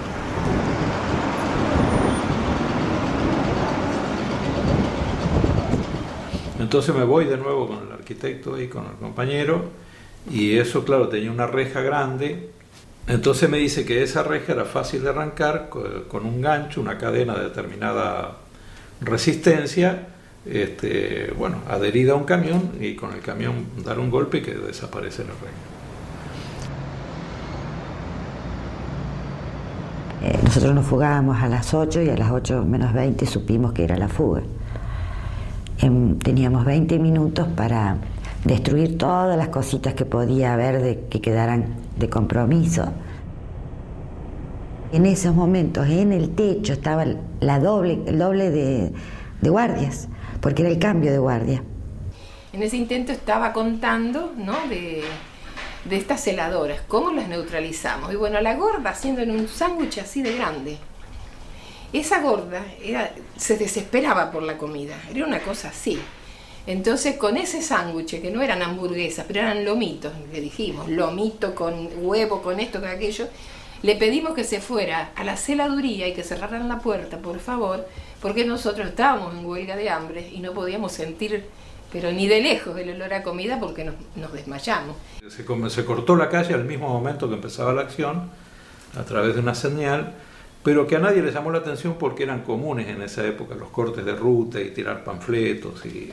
Entonces me voy de nuevo con el arquitecto y con el compañero, y eso, claro, tenía una reja grande. Entonces me dice que esa reja era fácil de arrancar con un gancho, una cadena de determinada resistencia, bueno, adherida a un camión y con el camión dar un golpe y que desaparece la reina. Nosotros nos fugábamos a las 8 y a las 8 menos 20 supimos que era la fuga. Teníamos 20 minutos para destruir todas las cositas que podía haber que quedaran de compromiso. En esos momentos en el techo estaba el doble de guardias, porque era el cambio de guardia. En ese intento estaba contando, ¿no?, de estas celadoras, cómo las neutralizamos. Y bueno, la gorda haciendo en un sándwich así de grande. Esa gorda se desesperaba por la comida, era una cosa así. Entonces con ese sándwich, que no eran hamburguesas, pero eran lomitos, le dijimos, lomito con huevo, con esto, con aquello, le pedimos que se fuera a la celaduría y que cerraran la puerta, por favor, porque nosotros estábamos en huelga de hambre y no podíamos sentir, pero ni de lejos, el olor a comida porque nos desmayamos. Se cortó la calle al mismo momento que empezaba la acción, a través de una señal, pero que a nadie le llamó la atención porque eran comunes en esa época los cortes de ruta y tirar panfletos y...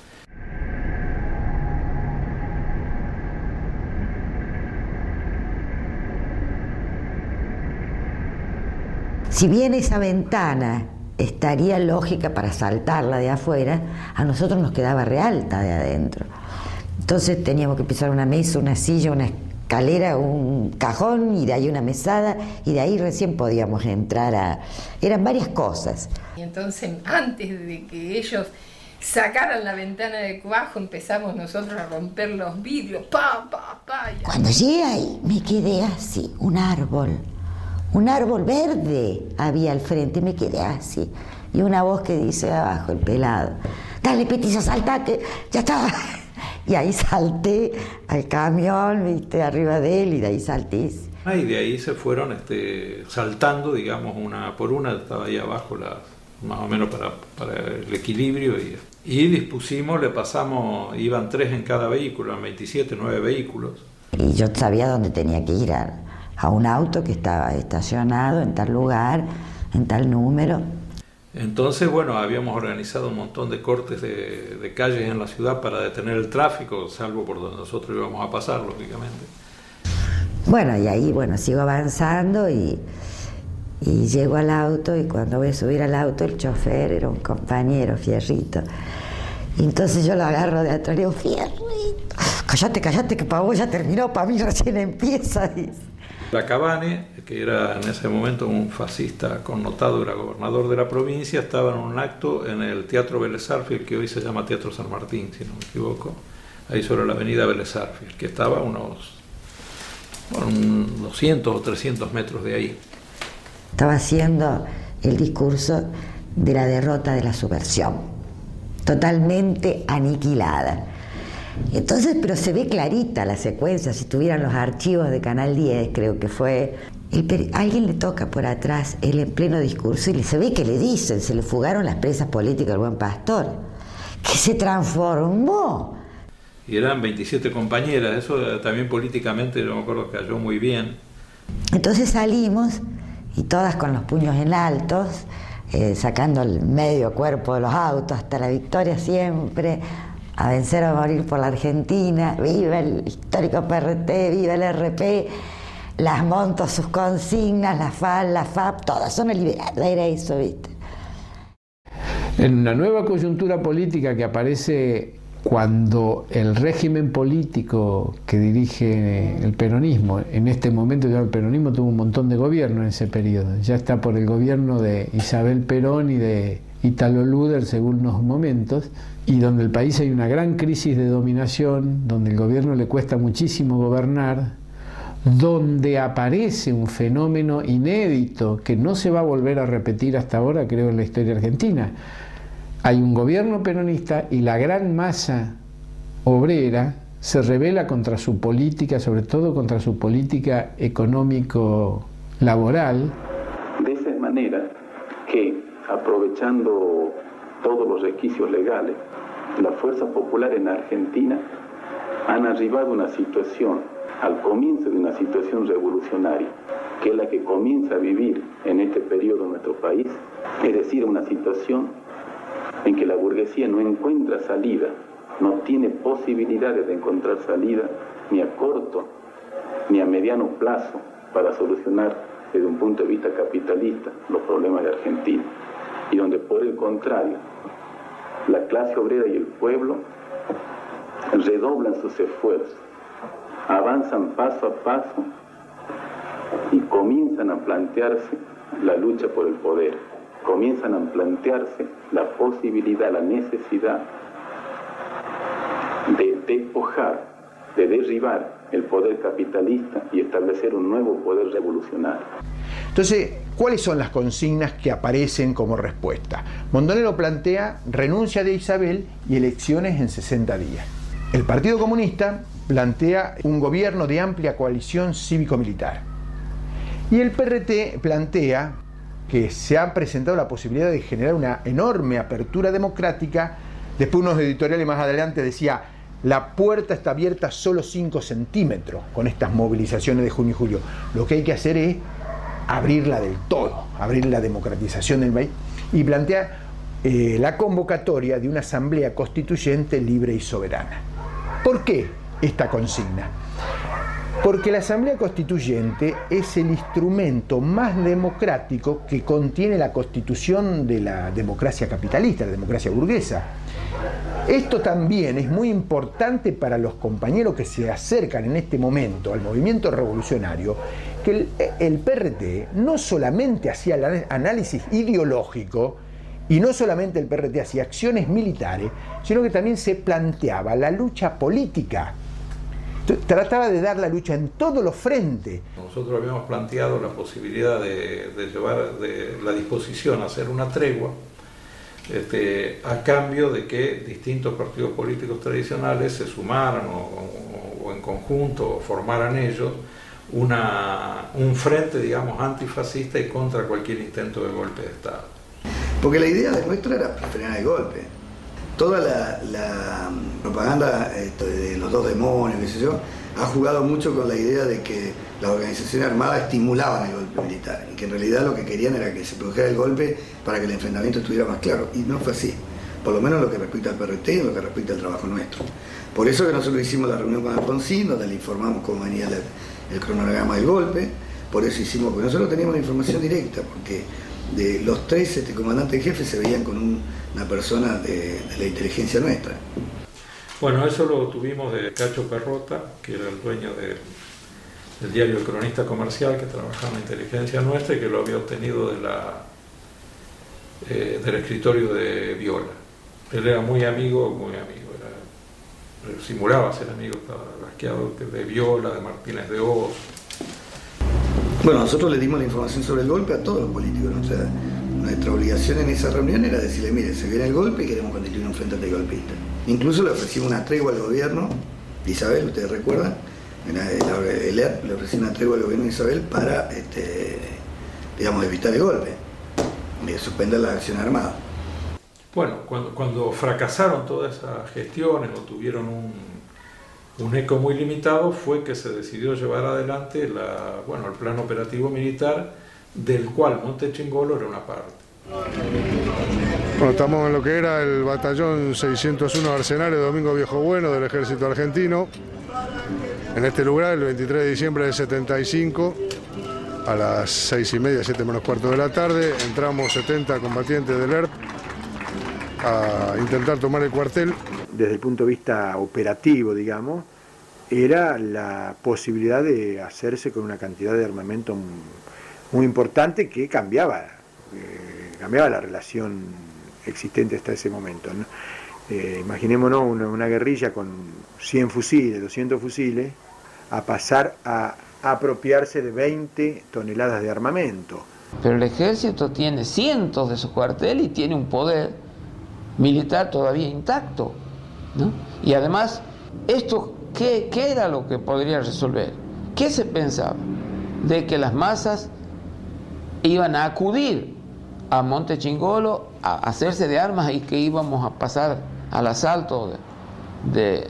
Si bien esa ventana estaría lógica para saltarla de afuera, a nosotros nos quedaba realta de adentro. Entonces teníamos que pisar una mesa, una silla, una escalera, un cajón y de ahí una mesada y de ahí recién podíamos entrar Eran varias cosas. Y entonces antes de que ellos sacaran la ventana de cuajo empezamos nosotros a romper los vidrios, pa. Cuando llegué ahí me quedé así, un árbol verde había al frente, me quedé así. Y una voz que dice abajo, el pelado, dale Petizo, salta, que ya está. Y ahí salté al camión, viste, arriba de él, y de ahí salté. Y de ahí se fueron saltando, digamos, una por una, estaba ahí abajo, más o menos para el equilibrio. Y dispusimos, le pasamos, iban 3 en cada vehículo, eran 27, 9 vehículos. Y yo sabía dónde tenía que ir, a un auto que estaba estacionado en tal lugar, en tal número. Entonces, bueno, habíamos organizado un montón de cortes de calles en la ciudad para detener el tráfico, salvo por donde nosotros íbamos a pasar, lógicamente. Bueno, y ahí, sigo avanzando y llego al auto, y cuando voy a subir al auto, el chofer era un compañero, Fierrito. Y entonces yo lo agarro de atrás y le digo, Fierrito, cállate, que para vos ya terminó, para mí recién empieza, dice. Lacabane, que era en ese momento un fascista connotado, era gobernador de la provincia, estaba en un acto en el Teatro Vélez Sarsfield, que hoy se llama Teatro San Martín, si no me equivoco, ahí sobre la avenida Vélez Sarsfield, que estaba a unos 200 o 300 metros de ahí. Estaba haciendo el discurso de la derrota de la subversión, totalmente aniquilada. Entonces, pero se ve clarita la secuencia, si tuvieran los archivos de Canal 10, creo que fue, alguien le toca por atrás, él en pleno discurso, y se ve que le dicen, se le fugaron las presas políticas al Buen Pastor, que se transformó. Y eran 27 compañeras, eso también políticamente, yo me acuerdo que cayó muy bien. Entonces salimos, y todas con los puños en altos, sacando el medio cuerpo de los autos, hasta la victoria siempre, a vencer o a morir por la Argentina, viva el histórico PRT, viva el RP, las monto sus consignas, la FAL, la FAP, todas son liberadas, era eso, ¿viste? En una nueva coyuntura política que aparece cuando el régimen político que dirige el peronismo, en este momento ya el peronismo tuvo un montón de gobierno en ese periodo, ya está por el gobierno de Isabel Perón y de Italo Luder según los momentos, y donde el país hay una gran crisis de dominación, donde el gobierno le cuesta muchísimo gobernar, donde aparece un fenómeno inédito que no se va a volver a repetir hasta ahora, creo, en la historia argentina. Hay un gobierno peronista y la gran masa obrera se rebela contra su política, sobre todo contra su política económico-laboral. De esa manera que, aprovechando todos los resquicios legales, las fuerzas populares en Argentina han arribado a una situación, al comienzo de una situación revolucionaria, que es la que comienza a vivir en este periodo nuestro país, es decir, una situación en que la burguesía no encuentra salida, no tiene posibilidades de encontrar salida ni a corto ni a mediano plazo para solucionar desde un punto de vista capitalista los problemas de Argentina, y donde por el contrario la clase obrera y el pueblo redoblan sus esfuerzos, avanzan paso a paso y comienzan a plantearse la lucha por el poder, comienzan a plantearse la posibilidad, la necesidad de despojar, de derribar el poder capitalista y establecer un nuevo poder revolucionario. Entonces, ¿cuáles son las consignas que aparecen como respuesta? Montonero plantea renuncia de Isabel y elecciones en 60 días. El Partido Comunista plantea un gobierno de amplia coalición cívico-militar. Y el PRT plantea que se ha presentado la posibilidad de generar una enorme apertura democrática. Después unos editoriales más adelante decía: la puerta está abierta solo 5 centímetros con estas movilizaciones de junio y julio. Lo que hay que hacer es abrirla del todo, abrir la democratización del país, y plantea la convocatoria de una asamblea constituyente libre y soberana. ¿Por qué esta consigna? Porque la asamblea constituyente es el instrumento más democrático que contiene la constitución de la democracia capitalista, la democracia burguesa. Esto también es muy importante para los compañeros que se acercan en este momento al movimiento revolucionario, que el PRT no solamente hacía el análisis ideológico y no solamente el PRT hacía acciones militares, sino que también se planteaba la lucha política. Trataba de dar la lucha en todos los frentes. Nosotros habíamos planteado la posibilidad de llevar la disposición a hacer una tregua, a cambio de que distintos partidos políticos tradicionales se sumaran o en conjunto formaran ellos un frente, digamos, antifascista y contra cualquier intento de golpe de Estado. Porque la idea de nuestra era frenar el golpe. Toda la propaganda de los dos demonios, qué sé yo, ha jugado mucho con la idea de que las organizaciones armadas estimulaban el golpe militar y que en realidad lo que querían era que se produjera el golpe para que el enfrentamiento estuviera más claro, y no fue así, por lo menos en lo que respecta al PRT y en lo que respecta al trabajo nuestro. Por eso que nosotros hicimos la reunión con Alfonsín, donde le informamos cómo venía el cronograma del golpe, por eso hicimos, porque nosotros teníamos la información directa, porque de los 3 comandantes jefes se veían con una persona de la inteligencia nuestra. Bueno, eso lo tuvimos de Cacho Perrota, que era el dueño del diario El Cronista Comercial, que trabajaba en la inteligencia nuestra y que lo había obtenido del escritorio de Viola. Él era muy amigo, simulaba ser amigo, estaba rasqueado de Viola, de Martínez de Hoz. Bueno, nosotros le dimos la información sobre el golpe a todos los políticos, ¿no? O sea, nuestra obligación en esa reunión era decirle: mire, se viene el golpe y queremos constituir un frente antigolpista. Incluso le ofrecimos una tregua al gobierno de Isabel, ustedes recuerdan, le ofreció una tregua al gobierno de Isabel para, digamos, evitar el golpe, suspender la acción armada. Bueno, cuando fracasaron todas esas gestiones o tuvieron un eco muy limitado, fue que se decidió llevar adelante el plan operativo militar, del cual Montechingolo era una parte. Bueno, estamos en lo que era el batallón 601 Arsenales Domingo Viejo Bueno del Ejército Argentino. En este lugar, el 23 de diciembre del 75, a las 6:30, 7 menos cuarto de la tarde, entramos 70 combatientes del ERP a intentar tomar el cuartel. Desde el punto de vista operativo, digamos, era la posibilidad de hacerse con una cantidad de armamento muy importante que cambiaba la relación existente hasta ese momento, ¿no? Imaginémonos una guerrilla con 100 fusiles, 200 fusiles, a pasar a apropiarse de 20 toneladas de armamento. Pero el ejército tiene cientos de esos cuarteles y tiene un poder militar todavía intacto, ¿no? Y además, ¿esto qué era lo que podría resolver? ¿Qué se pensaba? De que las masas iban a acudir a Montechingolo a hacerse de armas y que íbamos a pasar al asalto de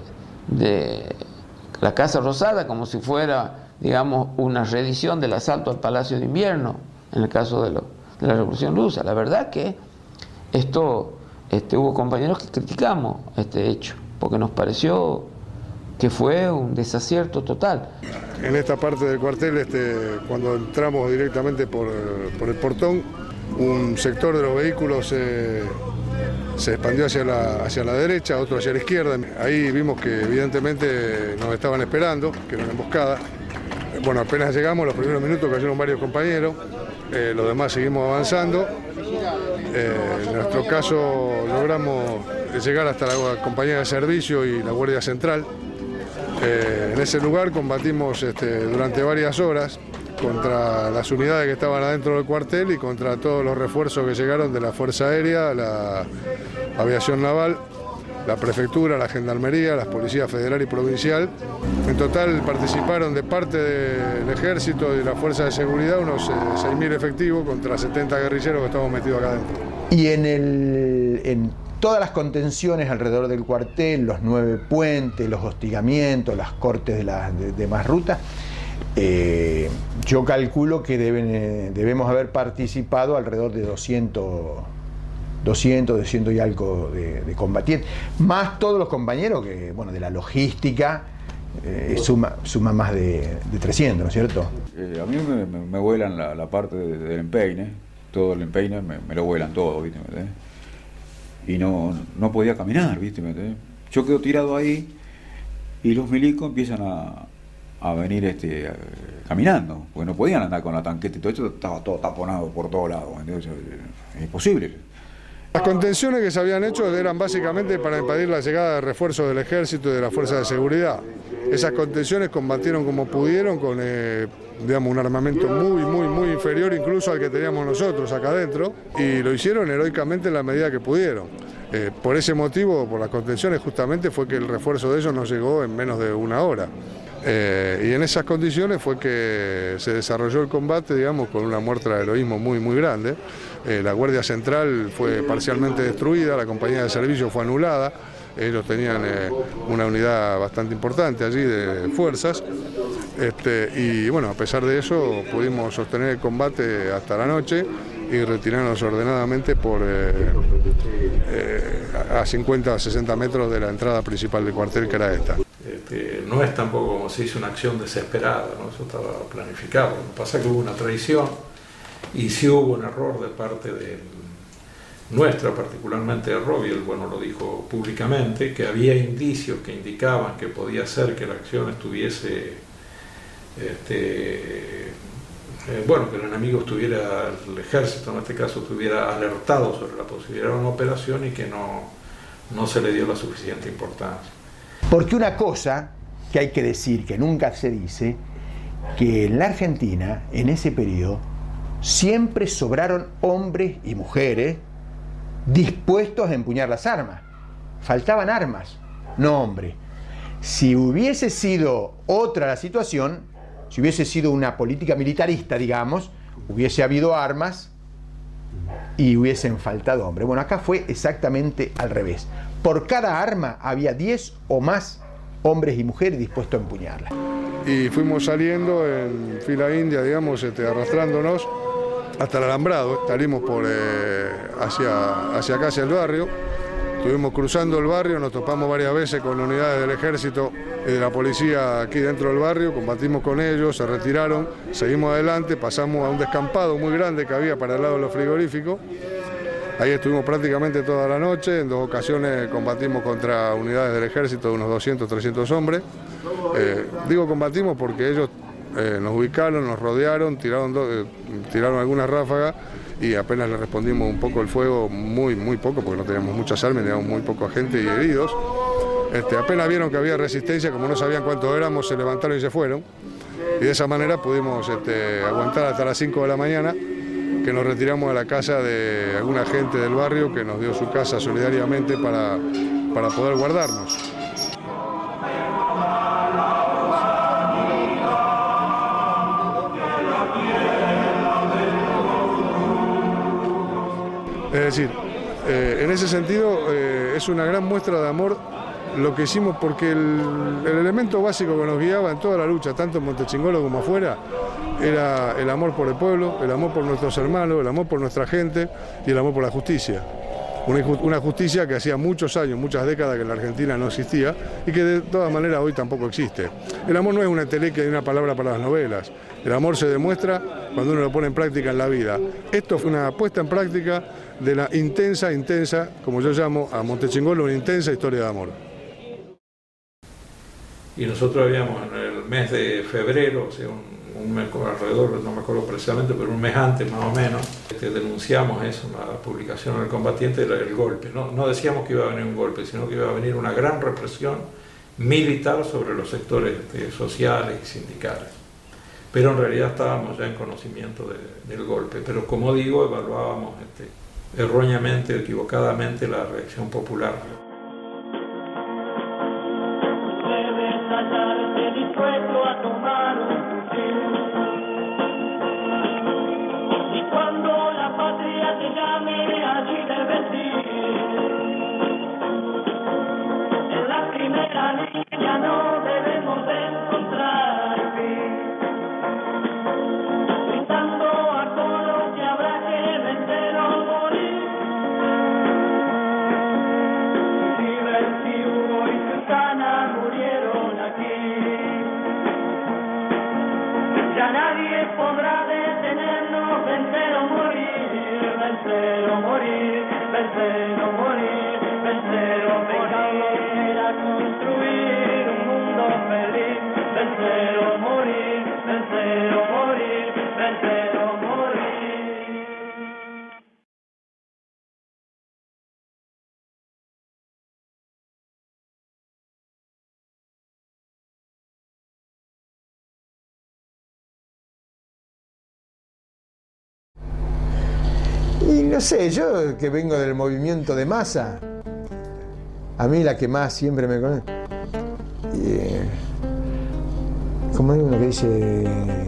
la Casa Rosada como si fuera, digamos, una reedición del asalto al Palacio de Invierno en el caso de la Revolución Rusa. La verdad que esto hubo compañeros que criticamos este hecho, porque nos pareció que fue un desacierto total. En esta parte del cuartel, cuando entramos directamente por el portón, un sector de los vehículos se expandió hacia la derecha, otro hacia la izquierda. Ahí vimos que evidentemente nos estaban esperando, que era una emboscada. Bueno, apenas llegamos, los primeros minutos cayeron varios compañeros, los demás seguimos avanzando. En nuestro caso logramos llegar hasta la compañía de servicio y la Guardia Central. En ese lugar combatimos durante varias horas contra las unidades que estaban adentro del cuartel y contra todos los refuerzos que llegaron de la Fuerza Aérea, la Aviación Naval, la Prefectura, la Gendarmería, las Policías Federal y Provincial. En total participaron de parte del Ejército y de la Fuerza de Seguridad unos 6.000 efectivos contra 70 guerrilleros que estamos metidos acá adentro. Y en todas las contenciones alrededor del cuartel, los 9 puentes, los hostigamientos, las cortes de las demás rutas, yo calculo que debemos haber participado alrededor de 200 y algo de combatientes, más todos los compañeros que, bueno, de la logística, suma más de 300, ¿no es cierto? A mí me vuelan la parte del empeine, todo el empeine me lo vuelan todo, ¿viste? Y no podía caminar, ¿viste? Yo quedo tirado ahí y los milicos empiezan a venir caminando, porque no podían andar con la tanqueta y todo esto, estaba todo taponado por todos lados, entonces es imposible. Las contenciones que se habían hecho eran básicamente para impedir la llegada de refuerzos del Ejército y de la Fuerza de Seguridad. Esas contenciones combatieron como pudieron con un armamento muy inferior incluso al que teníamos nosotros acá adentro, y lo hicieron heroicamente en la medida que pudieron. Por ese motivo, por las contenciones justamente, fue que el refuerzo de ellos nos llegó en menos de una hora. Y en esas condiciones fue que se desarrolló el combate, digamos, con una muestra de heroísmo muy grande. La Guardia Central fue parcialmente destruida, la compañía de servicio fue anulada, ellos tenían una unidad bastante importante allí de fuerzas, y bueno, a pesar de eso pudimos sostener el combate hasta la noche y retirarnos ordenadamente a 50 o 60 metros de la entrada principal del cuartel, que era esta. No es tampoco como se hizo una acción desesperada, ¿no? Eso estaba planificado. Lo que pasa es que hubo una traición y sí hubo un error de parte nuestra, particularmente de Robiel, bueno, lo dijo públicamente, que había indicios que indicaban que podía ser que la acción estuviese, que el enemigo estuviera, el ejército en este caso, estuviera alertado sobre la posibilidad de una operación y que no se le dio la suficiente importancia. Porque una cosa que hay que decir, que nunca se dice, que en la Argentina, en ese periodo, siempre sobraron hombres y mujeres dispuestos a empuñar las armas. Faltaban armas, no hombres. Si hubiese sido otra la situación, si hubiese sido una política militarista, digamos, hubiese habido armas y hubiesen faltado hombres. Bueno, acá fue exactamente al revés. Por cada arma había 10 o más hombres y mujeres dispuestos a empuñarla. Y fuimos saliendo en fila india, digamos, arrastrándonos hasta el alambrado. Salimos hacia acá, hacia el barrio. Estuvimos cruzando el barrio, nos topamos varias veces con unidades del ejército y de la policía aquí dentro del barrio, combatimos con ellos, se retiraron, seguimos adelante, pasamos a un descampado muy grande que había para el lado de los frigoríficos. Ahí estuvimos prácticamente toda la noche, en 2 ocasiones combatimos contra unidades del ejército de unos 200, 300 hombres. Digo combatimos porque ellos nos ubicaron, nos rodearon, tiraron algunas ráfagas y apenas le respondimos un poco el fuego, muy poco, porque no teníamos muchas armas, teníamos muy poca gente y heridos. Apenas vieron que había resistencia, como no sabían cuántos éramos, se levantaron y se fueron. Y de esa manera pudimos aguantar hasta las 5 de la mañana, que nos retiramos a la casa de alguna gente del barrio que nos dio su casa solidariamente para poder guardarnos. Es decir, en ese sentido es una gran muestra de amor lo que hicimos, porque el elemento básico que nos guiaba en toda la lucha, tanto en Montechingolo como afuera, era el amor por el pueblo, el amor por nuestros hermanos, el amor por nuestra gente y el amor por la justicia. Una justicia que hacía muchos años, muchas décadas que en la Argentina no existía y que de todas maneras hoy tampoco existe. El amor no es una entelequia y una palabra para las novelas. El amor se demuestra cuando uno lo pone en práctica en la vida. Esto fue una puesta en práctica de la intensa, como yo llamo a Montechingolo, una intensa historia de amor. Y nosotros habíamos en el mes de febrero, o sea, un mes alrededor, no me acuerdo precisamente, pero un mes antes más o menos, denunciamos eso, la publicación en El Combatiente, el golpe. No decíamos que iba a venir un golpe, sino que iba a venir una gran represión militar sobre los sectores sociales y sindicales. Pero en realidad estábamos ya en conocimiento del golpe. Pero como digo, evaluábamos erróneamente o equivocadamente la reacción popular. Dispuesto a tomar un fusil. Y cuando la patria te llame, allí debes ir. En la primera línea no debemos de encontrar fin. Gritando a todos que habrá que vencer o morir. Si Hugo y Susana murieron aquí, ya nadie podrá detenernos, vencer o morir, vencer o morir, vencer o morir, vencer o morir, a construir un mundo feliz, vencer o morir, vencer o morir, vencer o morir. Y no sé, yo que vengo del movimiento de masa, a mí la que más siempre me conoce, como hay uno que dice,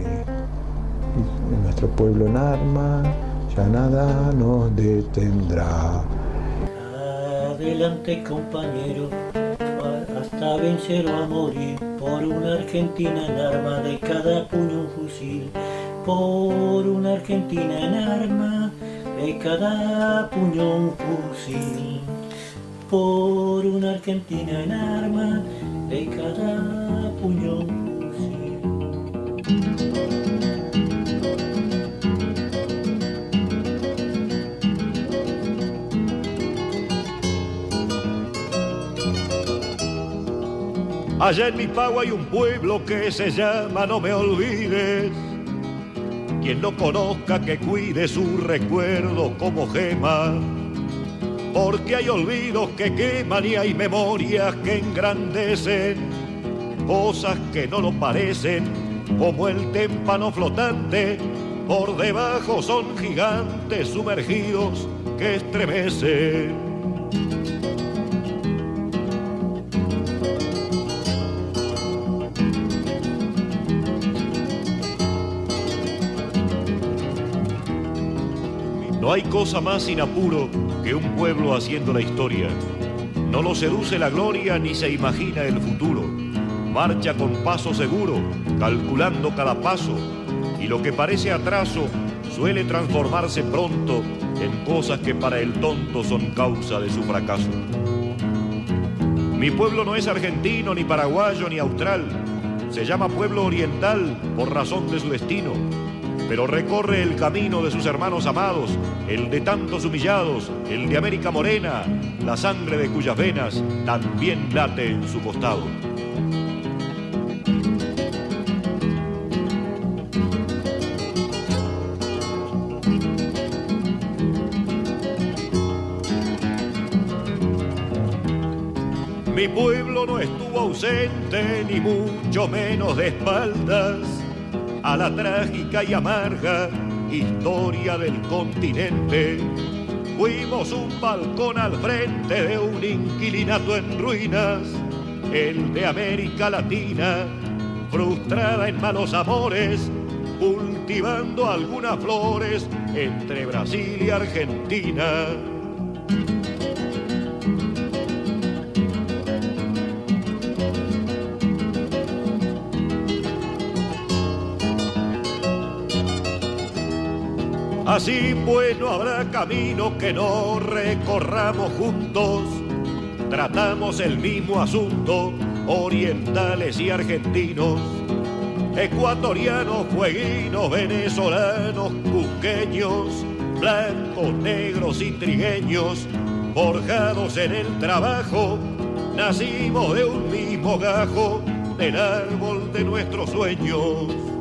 en nuestro pueblo en armas, ya nada nos detendrá. Adelante compañero, hasta vencer o a morir, por una Argentina en armas, de cada puño un fusil, por una Argentina en armas, de cada puño un fusil, por una Argentina en armas, de cada puño un fusil. Allá en mi pago hay un pueblo que se llama No Me Olvides. Quien lo conozca que cuide su recuerdo como gema, porque hay olvidos que queman y hay memorias que engrandecen, cosas que no lo parecen, como el témpano flotante, por debajo son gigantes sumergidos que estremecen. No hay cosa más sin apuro que un pueblo haciendo la historia. No lo seduce la gloria ni se imagina el futuro. Marcha con paso seguro, calculando cada paso, y lo que parece atraso suele transformarse pronto en cosas que para el tonto son causa de su fracaso. Mi pueblo no es argentino, ni paraguayo, ni austral. Se llama pueblo oriental por razón de su destino, pero recorre el camino de sus hermanos amados, el de tantos humillados, el de América Morena, la sangre de cuyas venas también late en su costado. Mi pueblo no estuvo ausente, ni mucho menos de espaldas a la trágica y amarga historia del continente. Fuimos un balcón al frente de un inquilinato en ruinas, el de América Latina, frustrada en malos amores, cultivando algunas flores entre Brasil y Argentina. Así pues no habrá camino que no recorramos juntos. Tratamos el mismo asunto, orientales y argentinos, ecuatorianos, fueguinos, venezolanos, cusqueños, blancos, negros y trigueños, forjados en el trabajo, nacimos de un mismo gajo, del árbol de nuestros sueños.